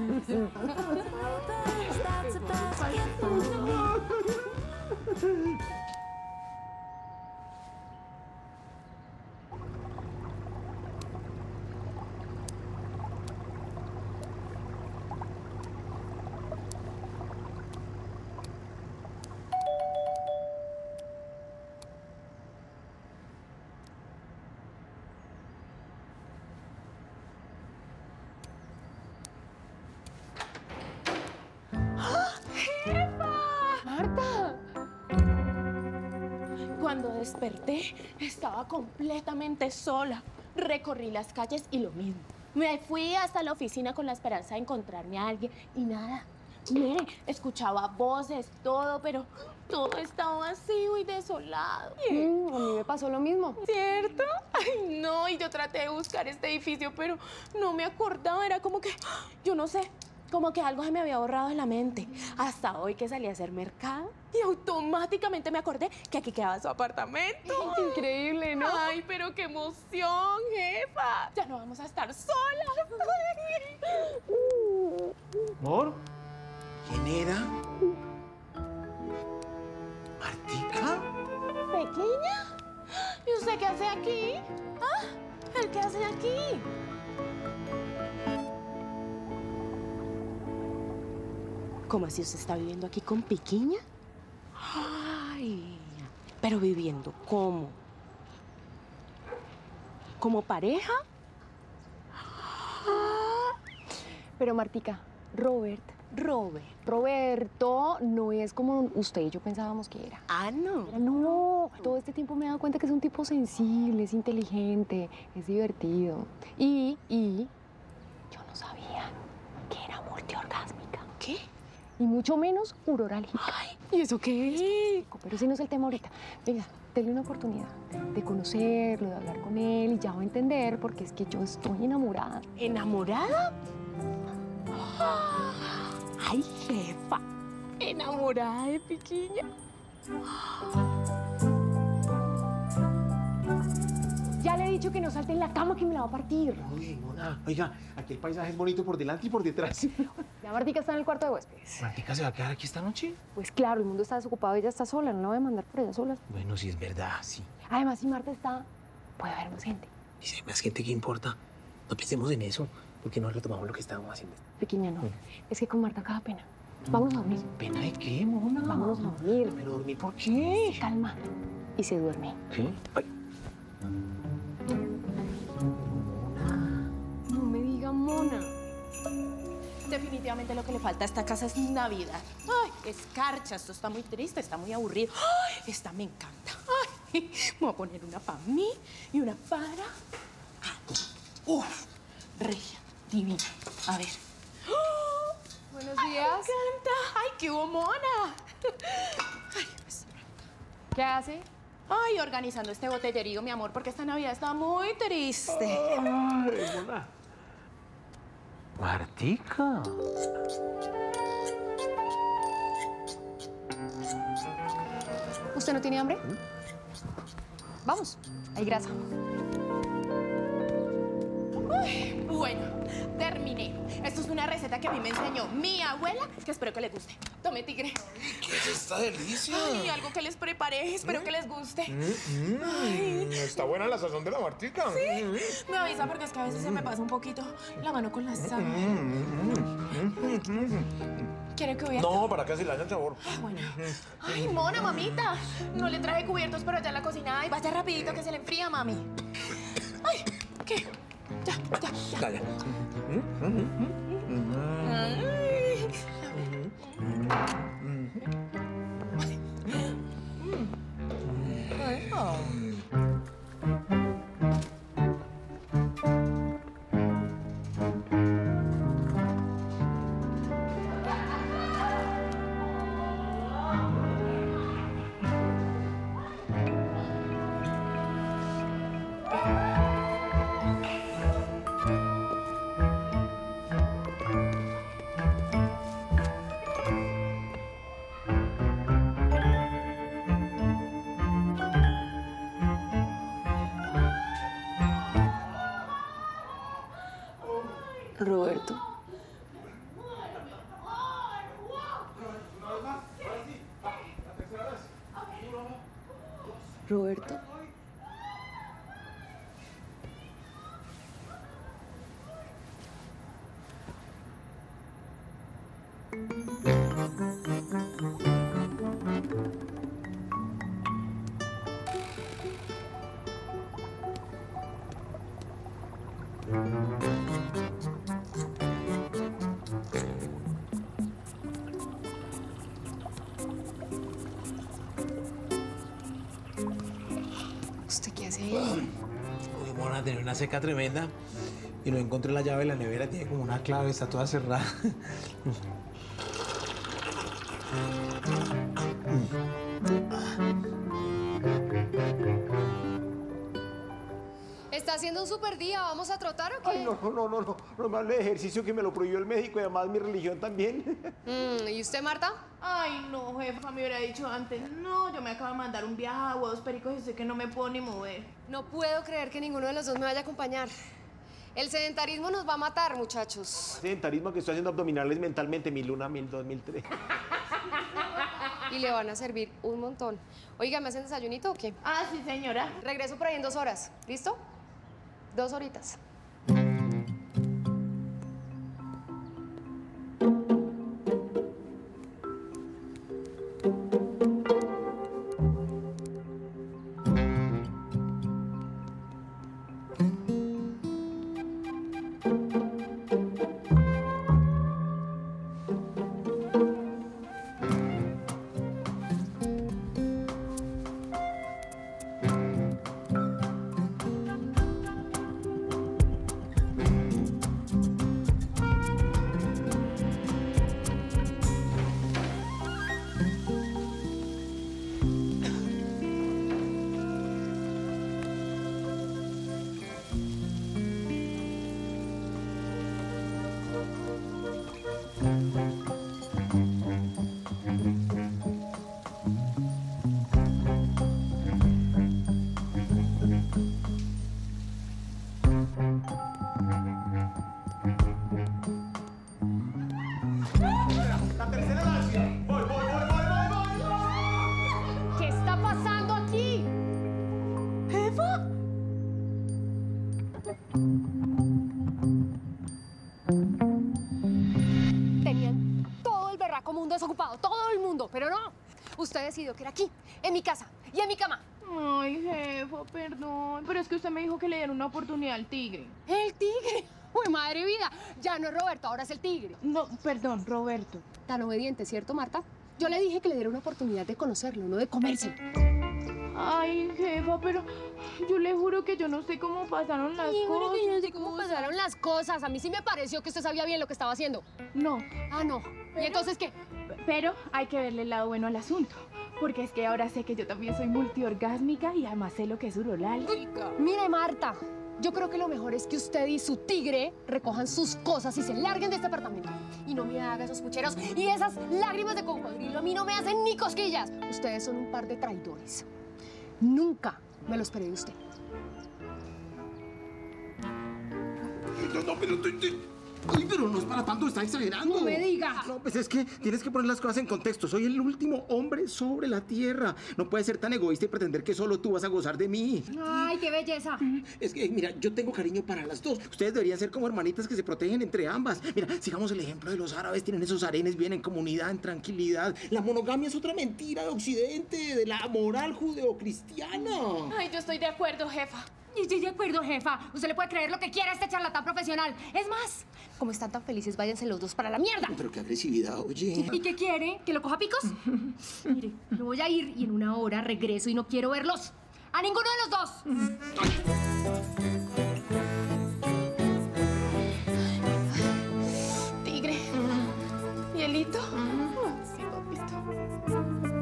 ¡Marta! Cuando desperté, estaba completamente sola. Recorrí las calles y lo mismo. Me fui hasta la oficina con la esperanza de encontrarme a alguien y nada. Mire, escuchaba voces, todo, pero todo estaba vacío y desolado. Mm, a mí me pasó lo mismo. ¿Cierto? Ay, no, y yo traté de buscar este edificio, pero no me acordaba. Era como que, yo no sé, como que algo se me había borrado de la mente. Hasta hoy que salí a hacer mercado y automáticamente me acordé que aquí quedaba su apartamento. Increíble, ¿no? Ay, pero qué emoción, jefa. Ya no vamos a estar solas. ¿Amor? ¿Quién era? ¿Martica? ¿Pequeña? ¿Y usted qué hace aquí? ¿Ah? ¿El qué hace aquí? ¿Cómo así usted está viviendo aquí con Piquiña? Ay, pero viviendo ¿cómo? ¿Como pareja? Pero Martica, Robert, Robert. Roberto no es como usted y yo pensábamos que era. Ah, no. Era, no, todo este tiempo me he dado cuenta que es un tipo sensible, es inteligente, es divertido. Y, y, yo no sabía que era multiorgásmica. ¿Qué? Y mucho menos urorálgica. Ay, ¿y eso qué es? Pero ese no es el tema ahorita. Venga, denle una oportunidad de conocerlo, de hablar con él y ya va a entender porque es que yo estoy enamorada. ¿Enamorada? Ay, jefa, ¿enamorada de Piquiña? Ya le he dicho que no salte en la cama, que me la va a partir. Uy, Mona, oiga, aquí el paisaje es bonito por delante y por detrás. Ya Martica está en el cuarto de huéspedes. ¿Martica se va a quedar aquí esta noche? Pues claro, el mundo está desocupado y ella está sola, no la voy a mandar por ella sola. Bueno, sí es verdad, sí. Además, si Marta está, puede haber más gente. Y si hay más gente, ¿qué importa? No pensemos en eso, porque no retomamos lo que estábamos haciendo. Pequeña, no. Es que con Marta cada pena. Vámonos a dormir. ¿Pena de qué, Mona? Vámonos a dormir. ¿Pero dormir por qué? Se calma y se duerme. ¿Qué? Ay. No me diga mona. Definitivamente lo que le falta a esta casa es Navidad. Ay, escarcha, esto está muy triste, está muy aburrido. Ay, esta me encanta. Ay, me voy a poner una para mí y una para... Uf, regia, divina. A ver. Buenos Ay, días. me encanta. Ay, qué hubo, mona. Ay, pues, ¿Qué hace? ay, organizando este botellerío, mi amor, porque esta Navidad está muy triste. Ay, Mona. Martica. ¿Usted no tiene hambre? Vamos, hay grasa. Uy, bueno, terminé. Esto es una receta que a mí me enseñó mi abuela, que espero que les guste. Tome, tigre. ¿Qué es esta delicia? Ay, algo que les preparé, espero que les guste. Mm, mm, Ay. está buena la sazón de la Martica. Sí, me avisa porque es que a veces se me pasa un poquito la mano con la sal. ¿Quiere que voy a...? No, para que se le haya sabor. Ah, bueno. Ay, mona, mamita. No le traje cubiertos, pero ya en la cocina. Ay, vaya rapidito que se le enfría, mami. Ay, ¿qué? Ya, ya, ya. Ya, ya. Ay. Ay, oh. Roberto. Roberto. ¿Usted qué hace ahí? Uy, Mona, tenía una seca tremenda y no encontré la llave de la nevera. Tiene como una clave, está toda cerrada. ¿Está haciendo un super día? ¿Vamos a trotar o qué? Ay, no, no, no, no, no, no me hable de ejercicio que me lo prohibió el médico y además mi religión también. Mm, ¿y usted, Marta? Ay, no, jefa, me hubiera dicho antes. No, yo me acabo de mandar un viaje a Huevos Pericos y sé que no me puedo ni mover. No puedo creer que ninguno de los dos me vaya a acompañar. El sedentarismo nos va a matar, muchachos. Sedentarismo que estoy haciendo abdominales mentalmente, mil uno, mil dos, mil tres. Y le van a servir un montón. Oiga, ¿me hacen desayunito o qué? Ah, sí, señora. Regreso por ahí en dos horas. ¿Listo? Dos horitas. Tenían todo el berraco mundo desocupado, todo el mundo, pero no. Usted decidió que era aquí, en mi casa y en mi cama. Ay, jefa, perdón, pero es que usted me dijo que le dieran una oportunidad al tigre. ¿El tigre? Uy, madre vida, ya no es Roberto, ahora es el tigre. No, perdón, Roberto. Tan obediente, ¿cierto, Marta? Yo le dije que le diera una oportunidad de conocerlo, no de comérselo. Ay, jefa, pero yo le juro que yo no sé cómo pasaron las Sí, juro cosas. que yo no sé cómo pasaron las cosas. A mí sí me pareció que usted sabía bien lo que estaba haciendo. No. Ah, no. Pero- ¿Y entonces qué? Pero hay que verle el lado bueno al asunto. Porque es que ahora sé que yo también soy multiorgásmica y además sé lo que es urolálgica. Mire, Marta, yo creo que lo mejor es que usted y su tigre recojan sus cosas y se larguen de este apartamento. Y no me haga esos pucheros y esas lágrimas de cocodrilo a mí no me hacen ni cosquillas. Ustedes son un par de traidores. Nunca me lo esperé de usted. No, no, pero... te- te- Uy, pero no es para tanto, está exagerando. No me diga. No, pues es que tienes que poner las cosas en contexto. Soy el último hombre sobre la tierra. No puedes ser tan egoísta y pretender que solo tú vas a gozar de mí. Ay, qué belleza. Es que, mira, yo tengo cariño para las dos. Ustedes deberían ser como hermanitas que se protegen entre ambas. Mira, sigamos el ejemplo de los árabes. Tienen esos harenes, viven en comunidad, en tranquilidad. La monogamia es otra mentira de Occidente, de la moral judeocristiana. Ay, yo estoy de acuerdo, jefa. Y estoy de acuerdo, jefa. Usted le puede creer lo que quiera a este charlatán profesional. Es más, como están tan felices, váyanse los dos para la mierda. Pero qué agresividad, oye. ¿Y qué quiere? ¿Que lo coja picos? Mire, me voy a ir y en una hora regreso y no quiero verlos. ¡A ninguno de los dos! Tigre. ¿Hielito? Sí, papito.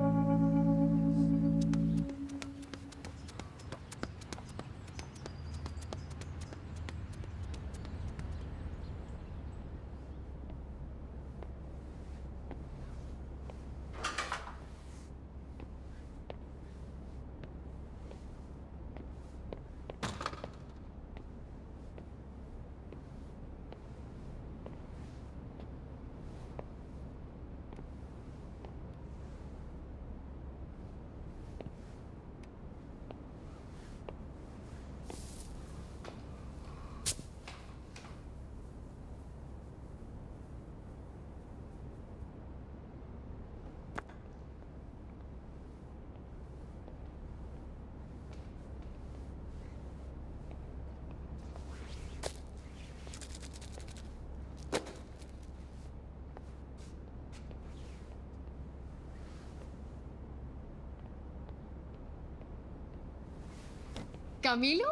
¿Camilo?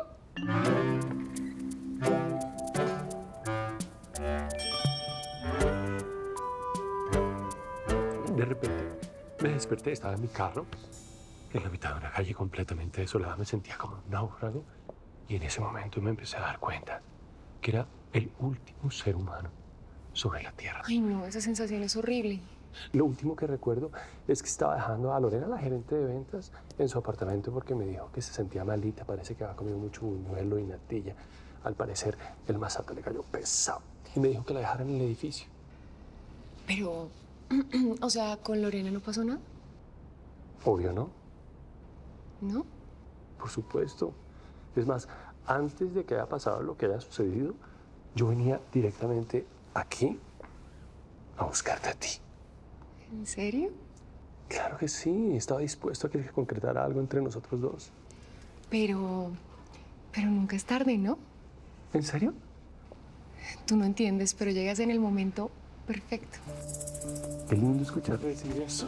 De repente me desperté, estaba en mi carro, en la mitad de una calle completamente desolada, me sentía como un náufrago y en ese momento me empecé a dar cuenta que era el último ser humano sobre la Tierra. Ay, no, esa sensación es horrible. Lo último que recuerdo es que estaba dejando a Lorena, la gerente de ventas, en su apartamento porque me dijo que se sentía malita, parece que había comido mucho buñuelo y natilla. Al parecer, el masato le cayó pesado y me dijo que la dejara en el edificio. Pero, o sea, ¿con Lorena no pasó nada? Obvio, ¿no? ¿No? Por supuesto. Es más, antes de que haya pasado lo que haya sucedido, yo venía directamente aquí a buscarte a ti. ¿En serio? Claro que sí. Estaba dispuesto a que se concretara algo entre nosotros dos. Pero, pero nunca es tarde, ¿no? ¿En serio? Tú no entiendes, pero llegas en el momento perfecto. Qué lindo escuchar decir eso.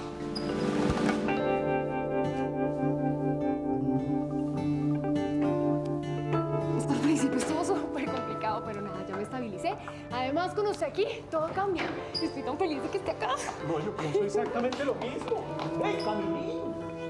Esto al principio estuvo súper complicado, pero nada, yo me estabilicé. Además, con usted aquí, todo cambia. Estoy tan feliz de que esté acá. No, yo pienso exactamente lo mismo. ¡Hey, Camilín!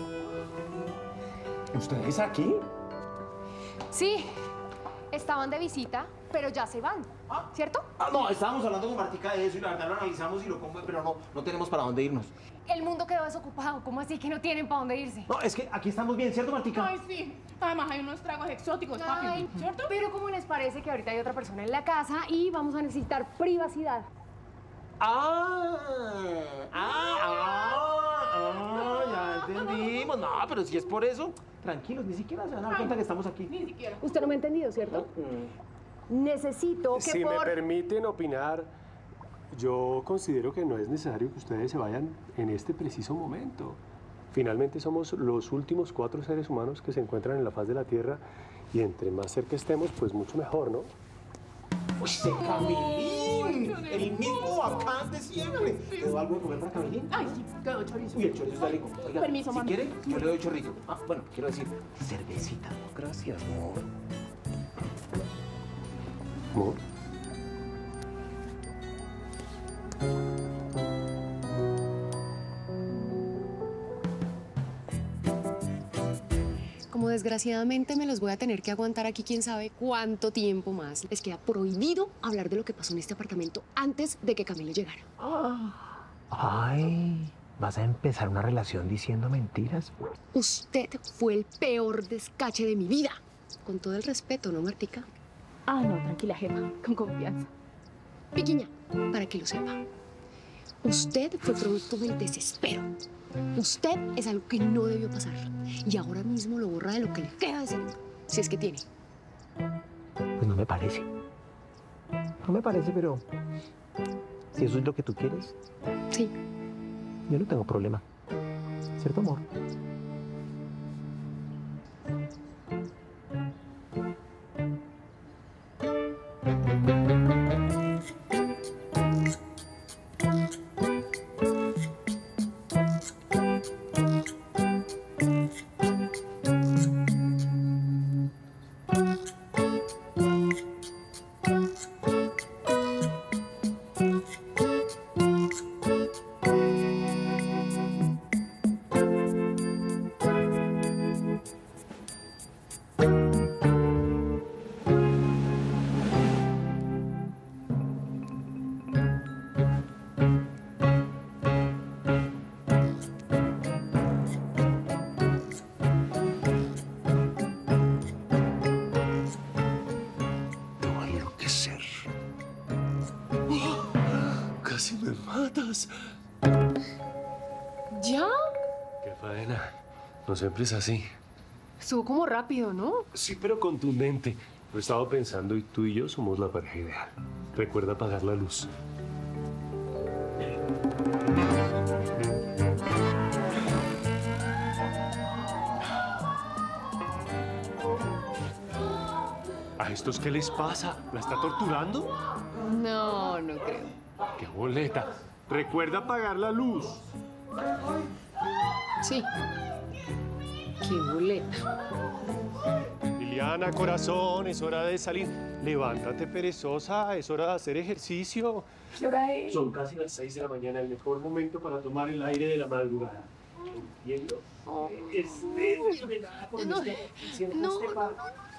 ¿Ustedes aquí? Sí, estaban de visita, pero ya se van, ¿cierto? Ah, no, estábamos hablando con Martica de eso y la verdad lo analizamos y lo como, pero no, no tenemos para dónde irnos. El mundo quedó desocupado. ¿Cómo así que no tienen para dónde irse? No, es que aquí estamos bien, ¿cierto, Martica? Ay, sí. Además hay unos tragos exóticos, papi. Ay, ¿Cierto? pero ¿cómo les parece que ahorita hay otra persona en la casa y vamos a necesitar privacidad? Ah, ah, ah, ah, ya entendimos. No, pero si es por eso, tranquilos, ni siquiera se van a dar cuenta que estamos aquí. Ni siquiera. Usted no me ha entendido, ¿cierto? Necesito que Si por... me permiten opinar, yo considero que no es necesario que ustedes se vayan en este preciso momento. Finalmente somos los últimos cuatro seres humanos que se encuentran en la faz de la Tierra y entre más cerca estemos, pues mucho mejor, ¿no? ¡Oye, Camilín! El mismo bacán de siempre. ¿Te doy algo de comer para Camilín? Ay, sí, quedó chorizo. Uy, el chorizo está rico. Oiga, Permiso, si mami. quiere, yo le doy chorizo. Ah, bueno, quiero decir, cervecita. Gracias, amor. ¿Amor? Como desgraciadamente me los voy a tener que aguantar aquí quién sabe cuánto tiempo más, les queda prohibido hablar de lo que pasó en este apartamento antes de que Camilo llegara. Ay, ¿vas a empezar una relación diciendo mentiras? Usted fue el peor descache de mi vida. Con todo el respeto, ¿no, Martica? Ah, no, tranquila, jefa, con confianza. Piquiña, para que lo sepa. Usted fue producto del desespero. Usted es algo que no debió pasar. Y ahora mismo lo borra de lo que le queda de cerebro. Si es que tiene. Pues no me parece. No me parece, pero si eso es lo que tú quieres, Sí. yo no tengo problema. ¿Cierto, amor? Casi me matas. ¿Ya? Qué faena. No siempre es así. Estuvo como rápido, ¿no? Sí, pero contundente. Lo he estado pensando y tú y yo somos la pareja ideal. Recuerda apagar la luz. ¿A estos qué les pasa? ¿La está torturando? No, no creo. ¡Qué boleta! Recuerda apagar la luz. Sí. Qué boleta. Liliana, corazón, es hora de salir. Levántate, perezosa, es hora de hacer ejercicio. ¿Qué hora es? Son casi las seis de la mañana, el mejor momento para tomar el aire de la madrugada. Entiendo. Oh. Esté desvelada por No, este- siente no, este pa-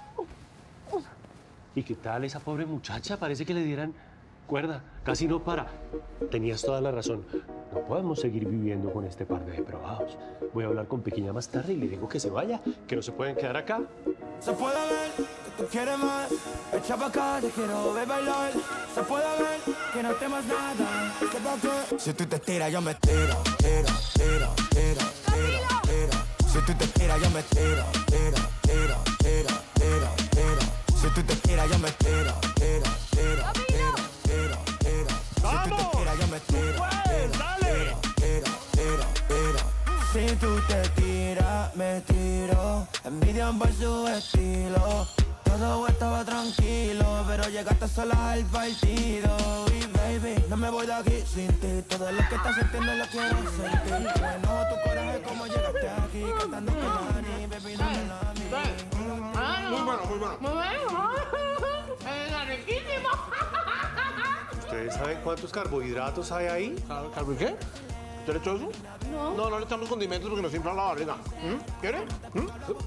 ¿Y qué tal esa pobre muchacha? Parece que le dieran cuerda. Casi no para. Tenías toda la razón. No podemos seguir viviendo con este par de depravados. Voy a hablar con Pequeña más tarde y le digo que se vaya, que no se pueden quedar acá. Se puede ver que tú quieres más. Echa pa' acá, te quiero ver bailar. Se puede ver que no temas nada. ¿Qué pa' qué? Si tú te tiras, yo me tiro, tiro, tiro, tiro, tiro, tiro. Si tú te tiras, yo me tiro, tiro, tiro, tiro, tiro, tiro. Si tú te tiras, yo me tiro, tiro, tiro, tiro, tiro, tiro. Si tú te tiras, yo me tiro, tiro, tiro, tiro, tiro. Si tú te tiras, me tiro. Envidian por su estilo. Todo estaba tranquilo, pero llegaste sola al partido. Y baby, no me voy de aquí sin ti. Todo lo que estás sintiendo lo quiero sentir. Bueno, tu coraje como llegaste aquí, cantando con Lani, baby, dame la a mí. Muy bueno, muy bueno. Muy bueno. Es riquísimo. ¿Ustedes saben cuántos carbohidratos hay ahí? ¿Carbo y qué? ¿Usted le echó eso? No. No, no le echamos condimentos porque nos infla la barriga. ¿Mm? ¿Quiere? ¿Mm?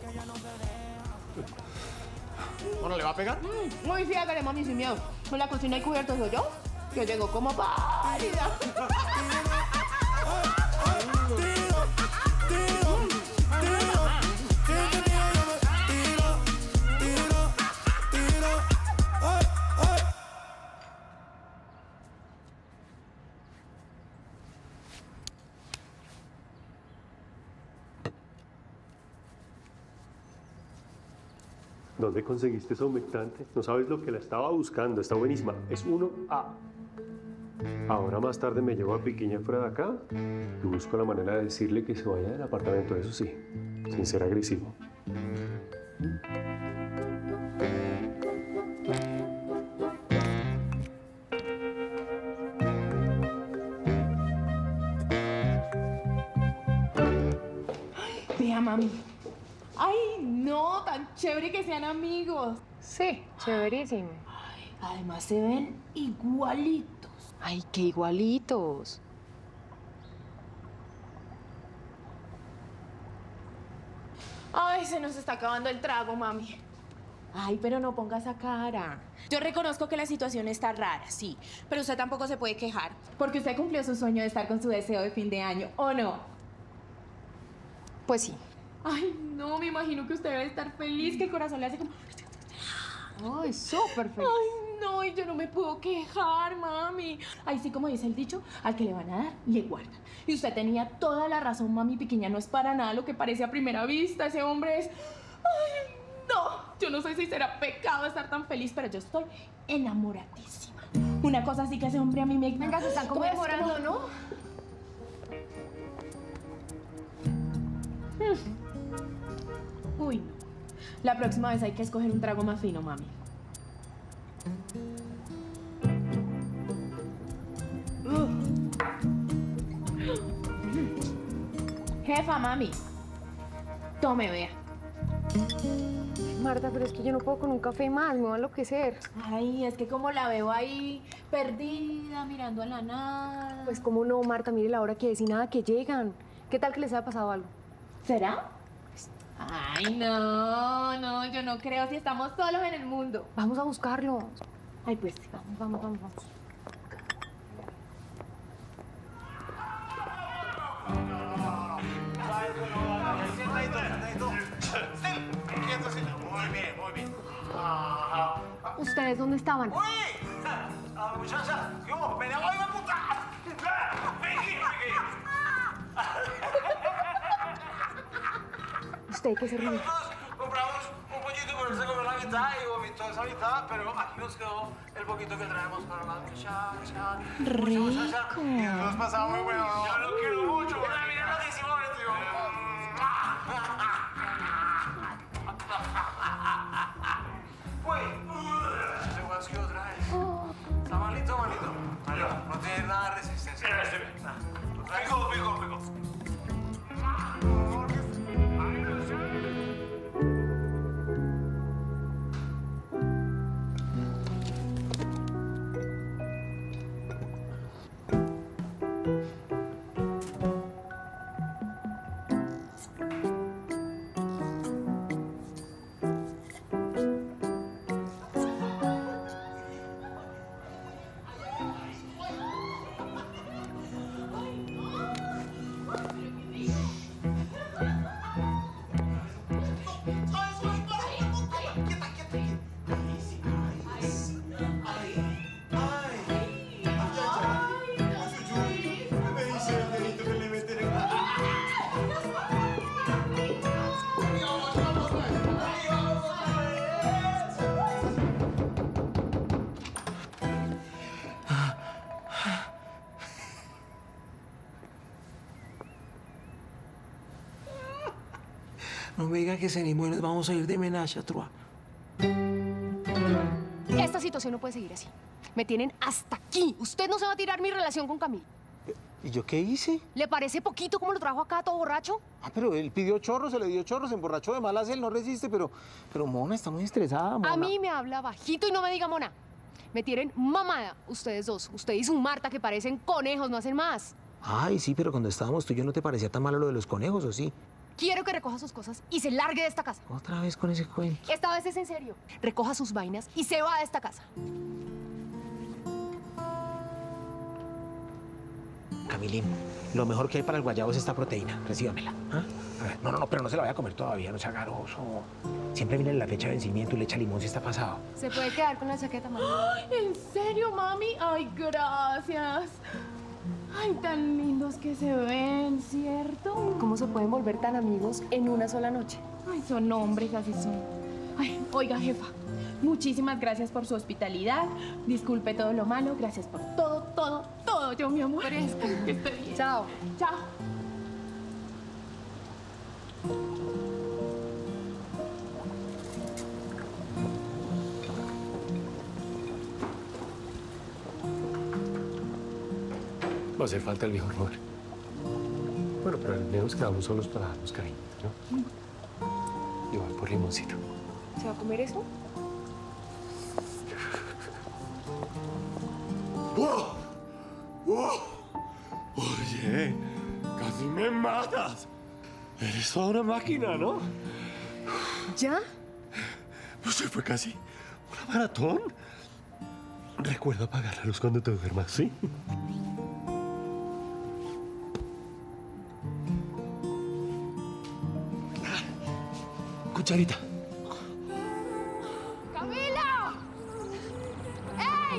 Bueno, ¿le va a pegar? Mm, muy fiel, mami, sin miedo. En la cocina hay cubiertos soy yo, que tengo como pálida. ¿Dónde conseguiste ese humectante? No sabes lo que la estaba buscando. Está buenísima. Es uno A. Ahora más tarde me llevo a Piquiña fuera de acá y busco la manera de decirle que se vaya del apartamento. Eso sí, sin ser agresivo. Vea, mami. Ay, no, tan chévere que sean amigos. Sí, chéverísimo. Ay, además se ven igualitos. Ay, qué igualitos. Ay, se nos está acabando el trago, mami. Ay, pero no ponga esa cara. Yo reconozco que la situación está rara, sí, pero usted tampoco se puede quejar, porque usted cumplió su sueño de estar con su deseo de fin de año, ¿o no? Pues sí. Ay, no, me imagino que usted debe estar feliz, que el corazón le hace como... Ay, súper feliz. Ay, no, y yo no me puedo quejar, mami. Ay, sí, como dice el dicho, al que le van a dar, le guardan. Y usted tenía toda la razón, mami. Piquiña no es para nada lo que parece a primera vista. Ese hombre es... Ay, no. Yo no sé si será pecado estar tan feliz, pero yo estoy enamoradísima. Una cosa así que ese hombre a mí me... Venga, se están como demorando, ¿no? Uy, no. La próxima vez hay que escoger un trago más fino, mami. Jefa, mami. Tome, vea. Marta, pero es que yo no puedo con un café más, me va a enloquecer. Ay, es que como la veo ahí perdida, mirando a la nada. Pues cómo no, Marta, mire la hora que es y nada que llegan. ¿Qué tal que les haya pasado algo? ¿Será? Ay, no, no, yo no creo si estamos solos en el mundo. Vamos a buscarlos. Ay, pues, vamos, vamos, vamos, vamos. Muy bien, muy bien. ¿Ustedes dónde estaban? ¡Uy! Ah, muchacha, yo, me voy a puta. Vicky, Vicky. ¿Usted qué se ríe? Nosotros compramos un pollito y por él se comió la mitad y vomitó esa mitad, pero aquí nos quedó el poquito que traemos para la muchacha. Rico. Y nos hemos pasado muy bueno. Yo lo quiero mucho. Mira, mira lo que hicimos, tío. Uy, ese guasquillo otra vez. Está malito, malito. No tiene nada de resistencia. Pico, pico, pico. No me digan que se animó y nos vamos a ir de menage a trois. Esta situación no puede seguir así. Me tienen hasta aquí. Usted no se va a tirar mi relación con Camilo. ¿Y yo qué hice? ¿Le parece poquito como lo trajo acá todo borracho? Ah, pero él pidió chorro, se le dio chorro, se emborrachó de malas, él no resiste, pero... Pero Mona está muy estresada, Mona. A mí me habla bajito y no me diga Mona. Me tienen mamada ustedes dos. Usted y su Marta que parecen conejos, no hacen más. Ay, sí, pero cuando estábamos tú y yo no te parecía tan malo lo de los conejos, ¿o sí? Quiero que recoja sus cosas y se largue de esta casa. Otra vez con ese cuento. Esta vez es en serio. Recoja sus vainas y se va de esta casa. Camilín, lo mejor que hay para el guayabo es esta proteína. Recíbamela. ¿Ah? A ver, no, no, no, pero no se la vaya a comer todavía, no sea garoso. Siempre viene la fecha de vencimiento y le echa limón si está pasado. Se puede quedar con la chaqueta, mami. ¿En serio, mami? Ay, gracias. Ay, tan lindos que se ven, ¿cierto? ¿Cómo se pueden volver tan amigos en una sola noche? Ay, son hombres, así son. Ay, oiga, jefa, muchísimas gracias por su hospitalidad. Disculpe todo lo malo. Gracias por todo, todo, todo, yo, mi amor. Fresco. Que esté bien. Chao. Chao. Va a hacer falta el viejo Robert. Bueno, pero al menos quedamos solos para darnos cariño, ¿no? Y voy por limoncito. ¿Se va a comer eso? ¡Wow! ¡Wow! Oye, casi me matas. Eres toda una máquina, ¿no? ¿Ya? Pues fue casi una maratón. Recuerda apagar la luz cuando te duermas, ¿sí? Cucharita. ¡Camila! ¡Ey!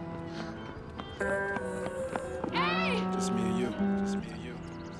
¡Ey! Just me and you. Just me and you.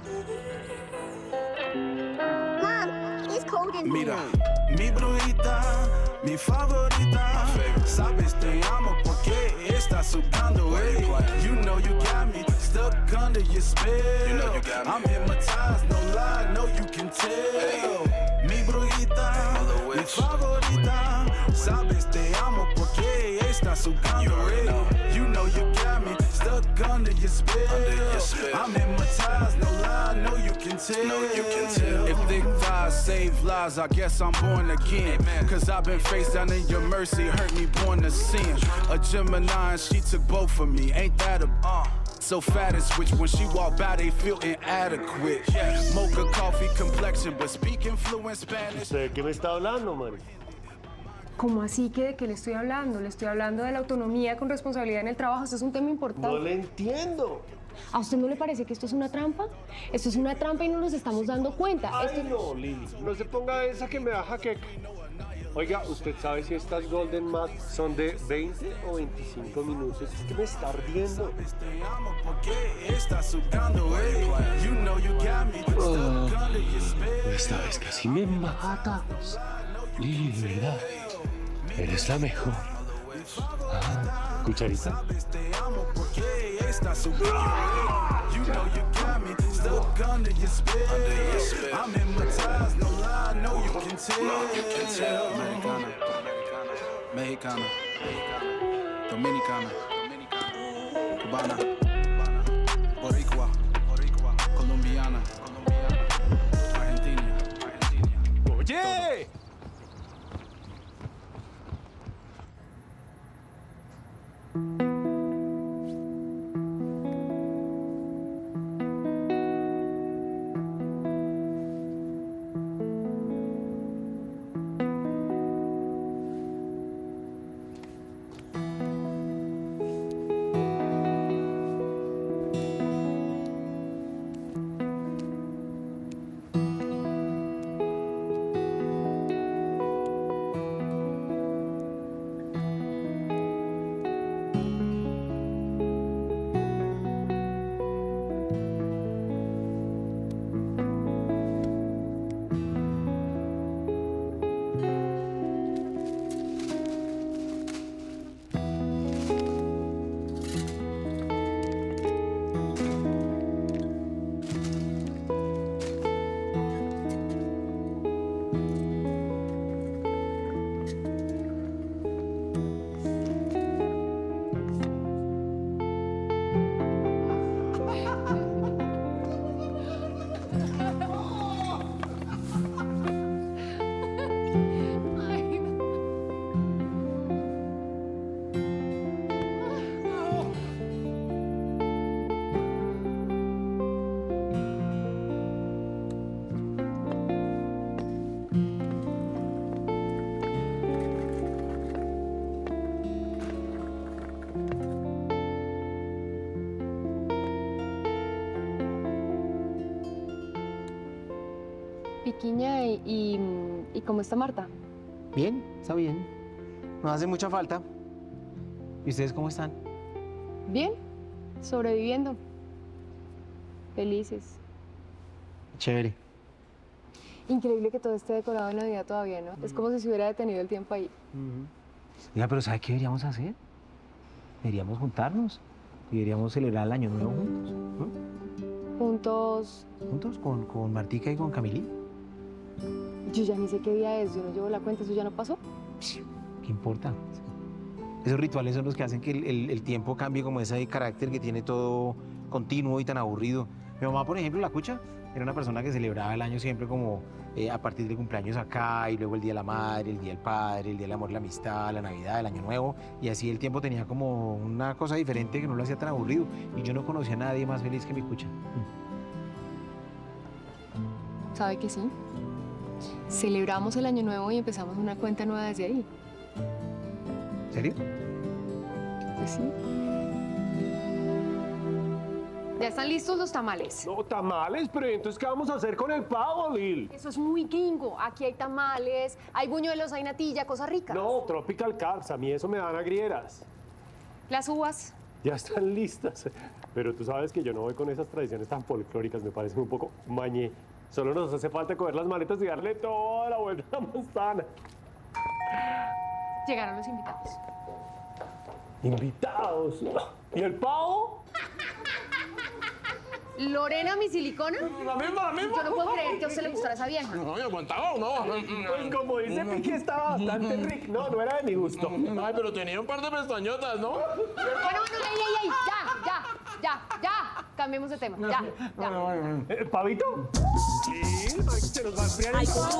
Mom, it's cold in Mira, here. mi brujita, mi favorita. Sabes, te amo porque estás sudando, eh. You know you got me stuck under your spell. You know you got me. I'm hypnotized, no lie, no you can tell. Mi brujita, mi favorita. Sabes, te amo porque estás sudando, eh. You know you got me stuck under your spell. Under your spell. I'm hypnotized, no lie, no you can tell. No you can tell. If thick thighs save lives, I guess I'm born again. Cause I've been face down in your mercy, hurt me born to sin. A Gemini and she took both of me, ain't that a uh so fat and switch when she walk by they feel inadequate. Mocha coffee complexion but speaking fluent Spanish. ¿De qué me está hablando, Mari? ¿Cómo así que de qué le estoy hablando? Le estoy hablando de la autonomía con responsabilidad en el trabajo. Esto es un tema importante. No le entiendo. ¿A usted no le parece que esto es una trampa? Esto es una trampa y no nos estamos dando cuenta. Ay, Esto... no, Lili. No se ponga esa que me da jaqueca. Oiga, ¿usted sabe si estas Golden Mask son de veinte o veinticinco minutos? Es que me está ardiendo. Oh, esta vez casi me matas. Lili, de verdad. Eres la mejor. Ah, cucharita. Americana, mexicana, dominicana, cubana, boricua, colombiana, argentina. ¡Oye! Piquiña, y, y, ¿y cómo está Marta? Bien, está bien. Nos hace mucha falta. ¿Y ustedes cómo están? Bien, sobreviviendo. Felices. Chévere. Increíble que todo esté decorado en Navidad todavía, ¿no? Es como si se hubiera detenido el tiempo ahí. Oiga, pero ¿sabe qué deberíamos hacer? Deberíamos juntarnos. Y deberíamos celebrar el Año Nuevo juntos. ¿no? Juntos. ¿Juntos? Con, con Martica y con Camilín. Yo ya ni sé qué día es, yo no llevo la cuenta, ¿eso ya no pasó? ¿Qué importa? Esos rituales son los que hacen que el, el, el tiempo cambie como ese carácter que tiene todo continuo y tan aburrido. Mi mamá, por ejemplo, la Cucha, era una persona que celebraba el año siempre como eh, a partir del cumpleaños acá, y luego el Día de la Madre, el Día del Padre, el Día del Amor y la Amistad, la Navidad, el Año Nuevo, y así el tiempo tenía como una cosa diferente que no lo hacía tan aburrido, y yo no conocía a nadie más feliz que mi Cucha. ¿Sabe que sí? Celebramos el Año Nuevo y empezamos una cuenta nueva desde ahí. ¿En serio? Pues sí. ¿Ya están listos los tamales? No, tamales, pero entonces ¿qué vamos a hacer con el pavo, Lil? Eso es muy gringo. Aquí hay tamales, hay buñuelos, hay natilla, cosas ricas. No, Tropical Carbs, a mí eso me dan agrieras. Las uvas. Ya están listas. Pero tú sabes que yo no voy con esas tradiciones tan folclóricas, me parecen un poco mañé. Solo nos hace falta coger las maletas y darle toda la vuelta a la manzana. Llegaron los invitados. ¿Invitados? ¿Y el pavo? ¿Lorena, mi silicona? La misma, la misma. Yo no puedo creer que a usted le gustara esa vieja. No, yo aguantaba o no. Pues como dice Piqui, estaba bastante rico. No, no era de mi gusto. Ay, pero tenía un par de pestañotas, ¿no? Bueno, bueno, ey, ey, ey, ya, ya, ya, ya. Cambiemos de tema, ya, ya. Eh, ¿Pavito? Sí, se nos va a enfriar el pavo.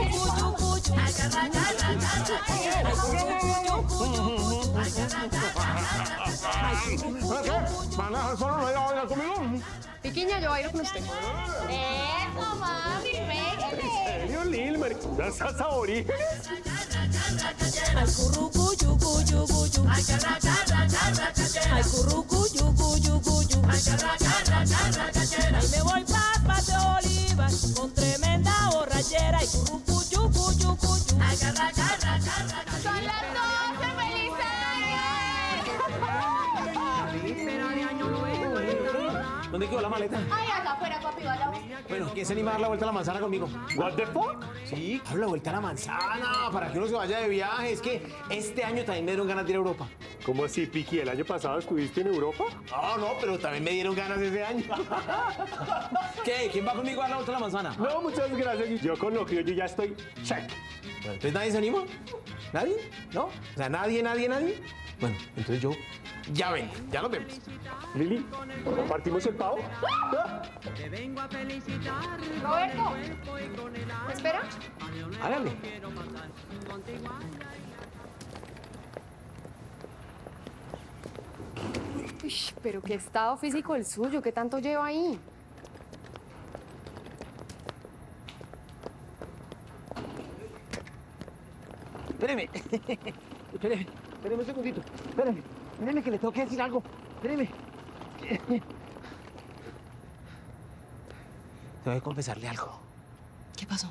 ¿Qué? ¿Van a dejar solo no ir a bailar conmigo? Piquiña, yo bailo con usted. ¡Eso, mami! ¡Pégale! ¿En serio, Lil? ¿Mariconas aborígenes? Ay, currucu, yucu, yucu, yucu. Ay, currucu, yucu, yucu, yucu. Ay, me voy pa' Patio Bolívar con tremenda borrachera. Ay, currucu, yucu, yucu, yucu. ¡Son las doce! ¡Feliz ¿Dónde quedó la maleta? ¡Ay, acá afuera, papi! ¡Vaya! Bueno, ¿quién se anima a dar la vuelta a la manzana conmigo? ¿What the fuck? Sí, dar la vuelta a la manzana para que uno se vaya de viaje. Es que este año también me dieron ganas de ir a Europa. ¿Cómo así, Piqui? ¿El año pasado estuviste en Europa? No, no, pero también me dieron ganas ese año. ¿Qué? ¿Quién va conmigo a dar la vuelta a la manzana? No, muchas gracias. Yo con lo que yo ya estoy check. Bueno, ¿entonces nadie se anima? ¿Nadie? ¿No? O sea, nadie, nadie, nadie. Bueno, entonces yo ya vengo, ya nos vemos. Lili, ¿partimos el pavo? Roberto, ¿me espera? Hágale. Uy, pero qué estado físico el suyo, ¿qué tanto lleva ahí? Espéreme. Espéreme. Espéreme un segundito. Espéreme. Espéreme que le tengo que decir algo. Espéreme. Tengo que confesarle algo. ¿Qué pasó?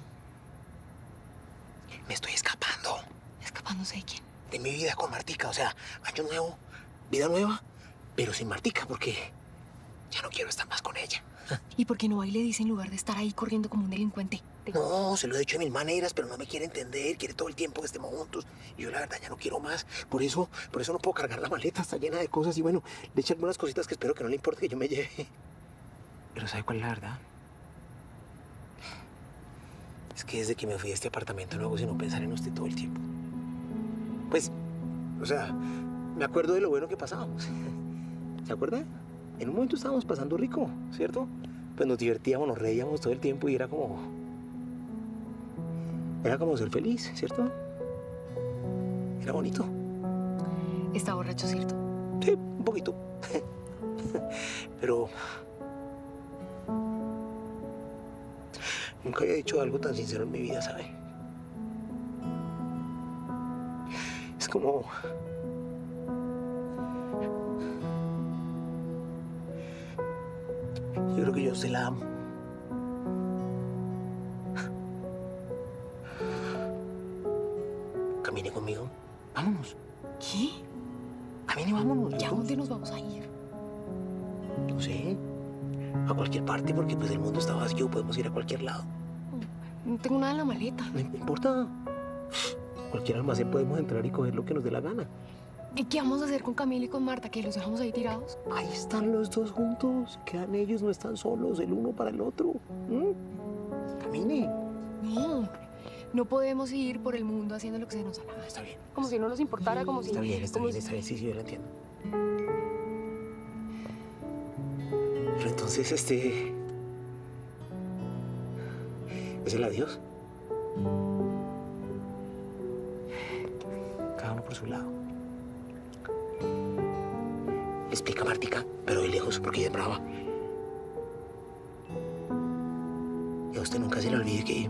Me estoy escapando. ¿Escapándose de quién? De mi vida con Martica. O sea, año nuevo, vida nueva, pero sin Martica, porque ya no quiero estar más con ella. ¿Y por qué no va y le dice en lugar de estar ahí corriendo como un delincuente? No, se lo he dicho de mil maneras, pero no me quiere entender, quiere todo el tiempo que estemos juntos. Y yo la verdad ya no quiero más. Por eso, por eso no puedo cargar la maleta, está llena de cosas. Y bueno, le eché algunas cositas que espero que no le importe que yo me lleve. Pero ¿sabe cuál es la verdad? Es que desde que me fui de este apartamento no hago sino pensar en usted todo el tiempo. Pues, o sea, me acuerdo de lo bueno que pasábamos. ¿Se acuerda? En un momento estábamos pasando rico, ¿cierto? Pues nos divertíamos, nos reíamos todo el tiempo y era como... Era como ser feliz, ¿cierto? Era bonito. Está borracho, ¿cierto? Sí, un poquito. Pero... Nunca había dicho algo tan sincero en mi vida, ¿sabe? Es como... Yo creo que yo se la amo. Camine conmigo. Vámonos. ¿Qué? Camine, vámonos. ¿Y a dónde nos vamos a ir? No sé. A cualquier parte, porque pues el mundo está vacío, podemos ir a cualquier lado. No tengo nada en la maleta. No importa. Cualquier almacén podemos entrar y coger lo que nos dé la gana. ¿Y qué vamos a hacer con Camila y con Marta? ¿Que los dejamos ahí tirados? Ahí están los dos juntos. Quedan ellos, no están solos, el uno para el otro. ¿Mm? Camine. No, no podemos ir por el mundo haciendo lo que se nos da la gana. Está bien. Como si no nos importara, como si... Está bien, está como bien, si- está bien. Sí, sí, yo lo entiendo. Pero entonces, este... ¿es el adiós? Cada uno por su lado. Le explica a Martica, pero de lejos, porque ella es brava. Y a usted nunca se le olvide que...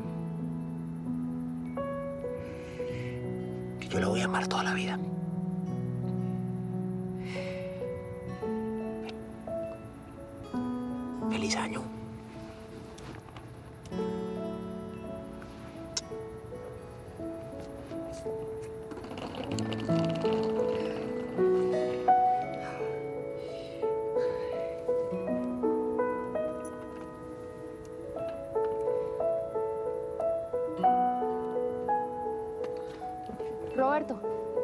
que yo la voy a amar toda la vida. Feliz año. Roberto.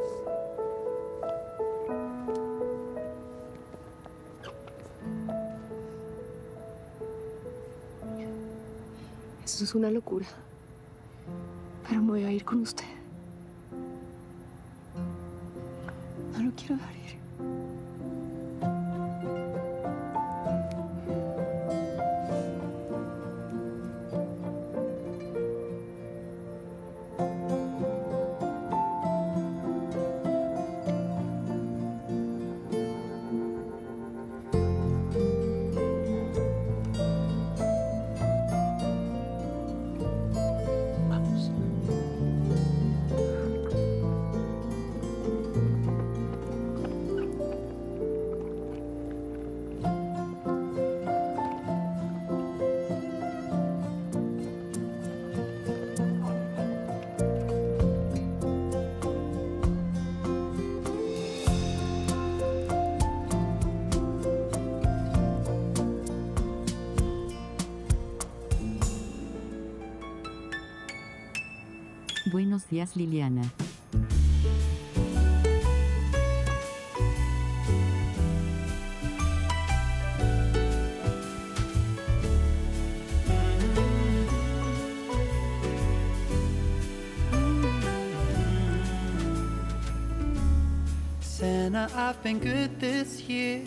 Esto es una locura. Pero me voy a ir con usted. No lo quiero dejar ir. Buenos días, Liliana. Santa, I've been good this year.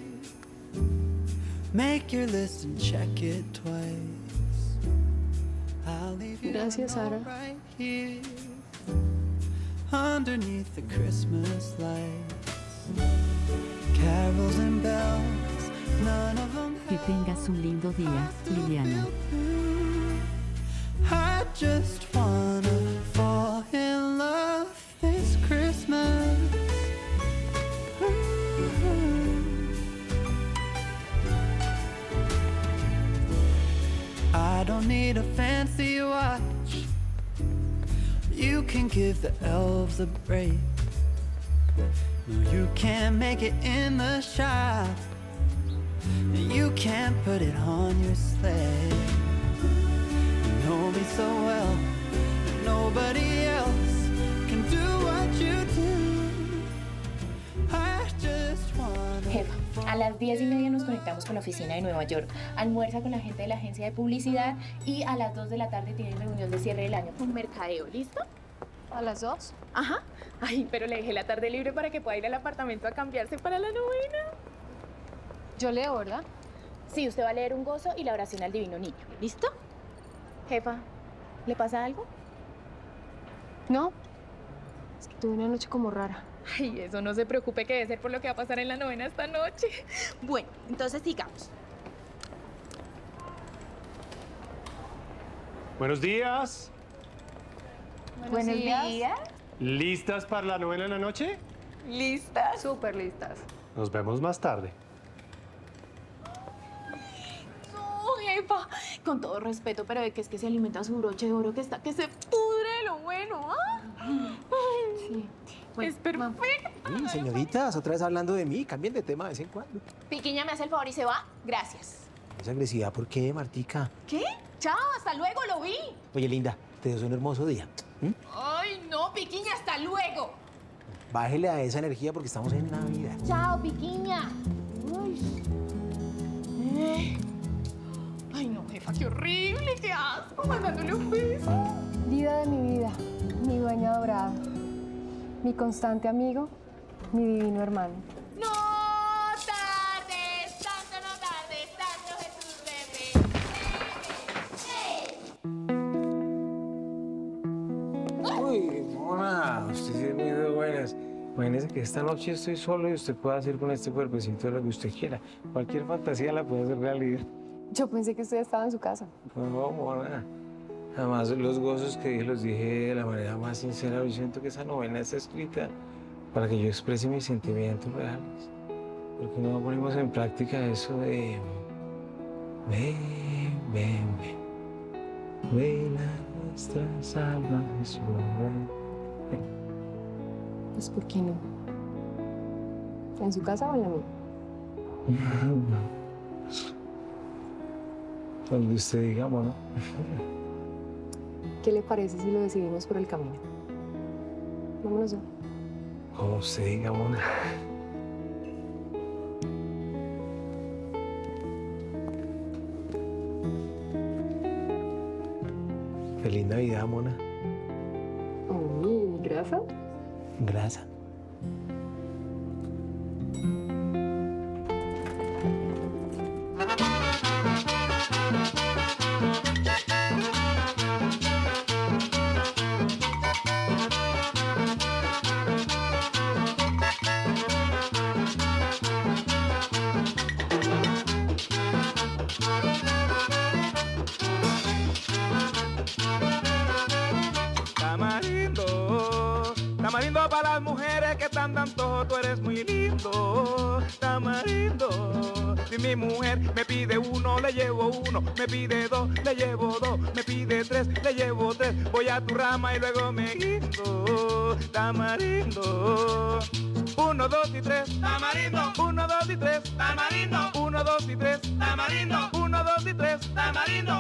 Make your list and check it twice. I'll leave you Gracias, Sara. right here underneath the Christmas lights. Carols and bells, none of them Que tengas un lindo día, Liliana. I just wanna fall in love this Christmas. I don't need a fancy watch. You can give the elves a break. No, you can't make it in the shop. You can't put it on your sleigh. You know me so well, nobody else can do what you do. I just wanna... Jefa, a las diez y media nos conectamos con la oficina de Nueva York. Almuerza con la gente de la agencia de publicidad y a las dos de la tarde tienen reunión de cierre del año con mercadeo. ¿Listo? ¿A las dos? Ajá. Ay, pero le dejé la tarde libre para que pueda ir al apartamento a cambiarse para la novena. Yo leo, ¿verdad? Sí, usted va a leer un gozo y la oración al divino niño. ¿Listo? Jefa, ¿le pasa algo? No. Es que tuve una noche como rara. Ay, eso no se preocupe, que debe ser por lo que va a pasar en la novena esta noche. Bueno, entonces sigamos. Buenos días. Buenos días. ¿Listas para la novena en la noche? ¿Listas? Súper listas. Nos vemos más tarde. No, jefa. Con todo respeto, pero de que es que se alimenta su broche de oro que está que se pudre de lo bueno, ¿ah? Sí. Es perfecto. Mm, señoritas, otra vez hablando de mí, cambien de tema de vez en cuando. Piquiña, ¿me hace el favor y se va? Gracias. Esa agresividad, ¿por qué, Martica? ¿Qué? Chao, hasta luego, lo vi. Oye, linda, te deseo un hermoso día. ¿Mm? Ay, no, Piquiña, hasta luego. Bájele a esa energía porque estamos en Navidad. Chao, Piquiña. Ay. Eh. Ay, no, jefa, qué horrible, qué asco, mandándole un beso. Vida de mi vida, mi dueña adorada, mi constante amigo, mi divino hermano. No tardes, tanto no tardes, tanto Jesús bebé. Uy, mona, usted sí es muy de buenas. Imagínese que esta noche estoy solo y usted puede hacer con este cuerpecito lo que usted quiera. Cualquier fantasía la puede hacer realidad. Yo pensé que usted estaba en su casa. No, mona. Además, los gozos que dije los dije de la manera más sincera. Yo siento que esa novela está escrita para que yo exprese mis sentimientos reales. Porque no ponemos en práctica eso de... Ven, ven, ven. Ven a nuestra salvación. Pues, ¿por qué no? ¿En su casa o en la mía? Donde usted diga, ¿no? ¿Qué le parece si lo decidimos por el camino? Vámonos ya. Como usted diga, mona. Feliz Navidad, mona. Uy, ¿grasa? Grasa. Tamarindo, tamarindo para las mujeres que están de antojo, tú eres muy lindo. Tamarindo, si mi mujer me pide uno, le llevo uno, me pide dos, le llevo dos, me pide tres, le llevo tres, voy a tu rama y luego me guindo. Tamarindo, uno, dos y tres, tamarindo, uno, dos y tres, tamarindo, uno, dos y tres, tamarindo, uno, dos y tres, tamarindo.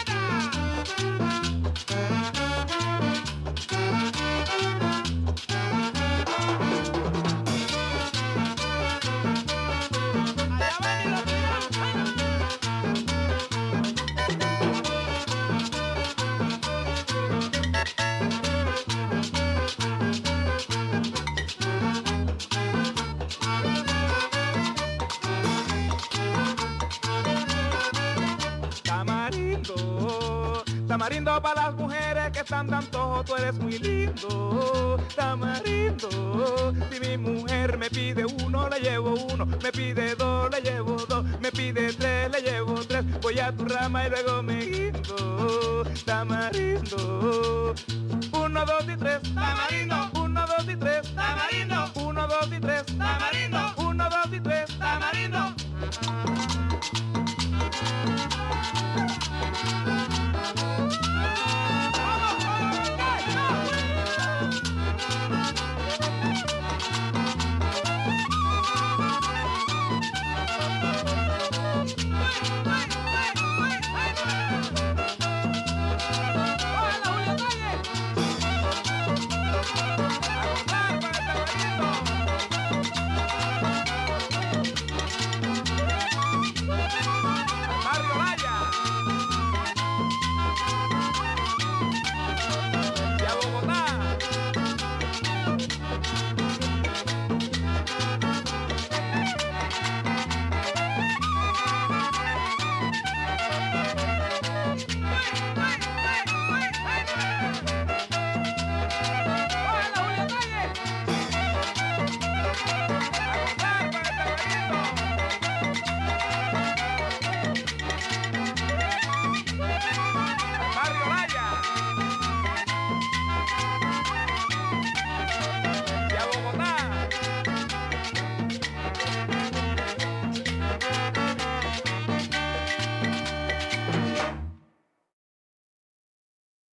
Tamarindo, tamarindo para las mujeres que están de antojo, tú eres muy lindo. Tamarindo, si mi mujer me pide uno, le llevo uno, me pide dos, le llevo dos, me pide tres, le llevo tres, voy a tu rama y luego me guindo. Tamarindo, uno, dos y tres, tamarindo, uno, dos y tres, tamarindo.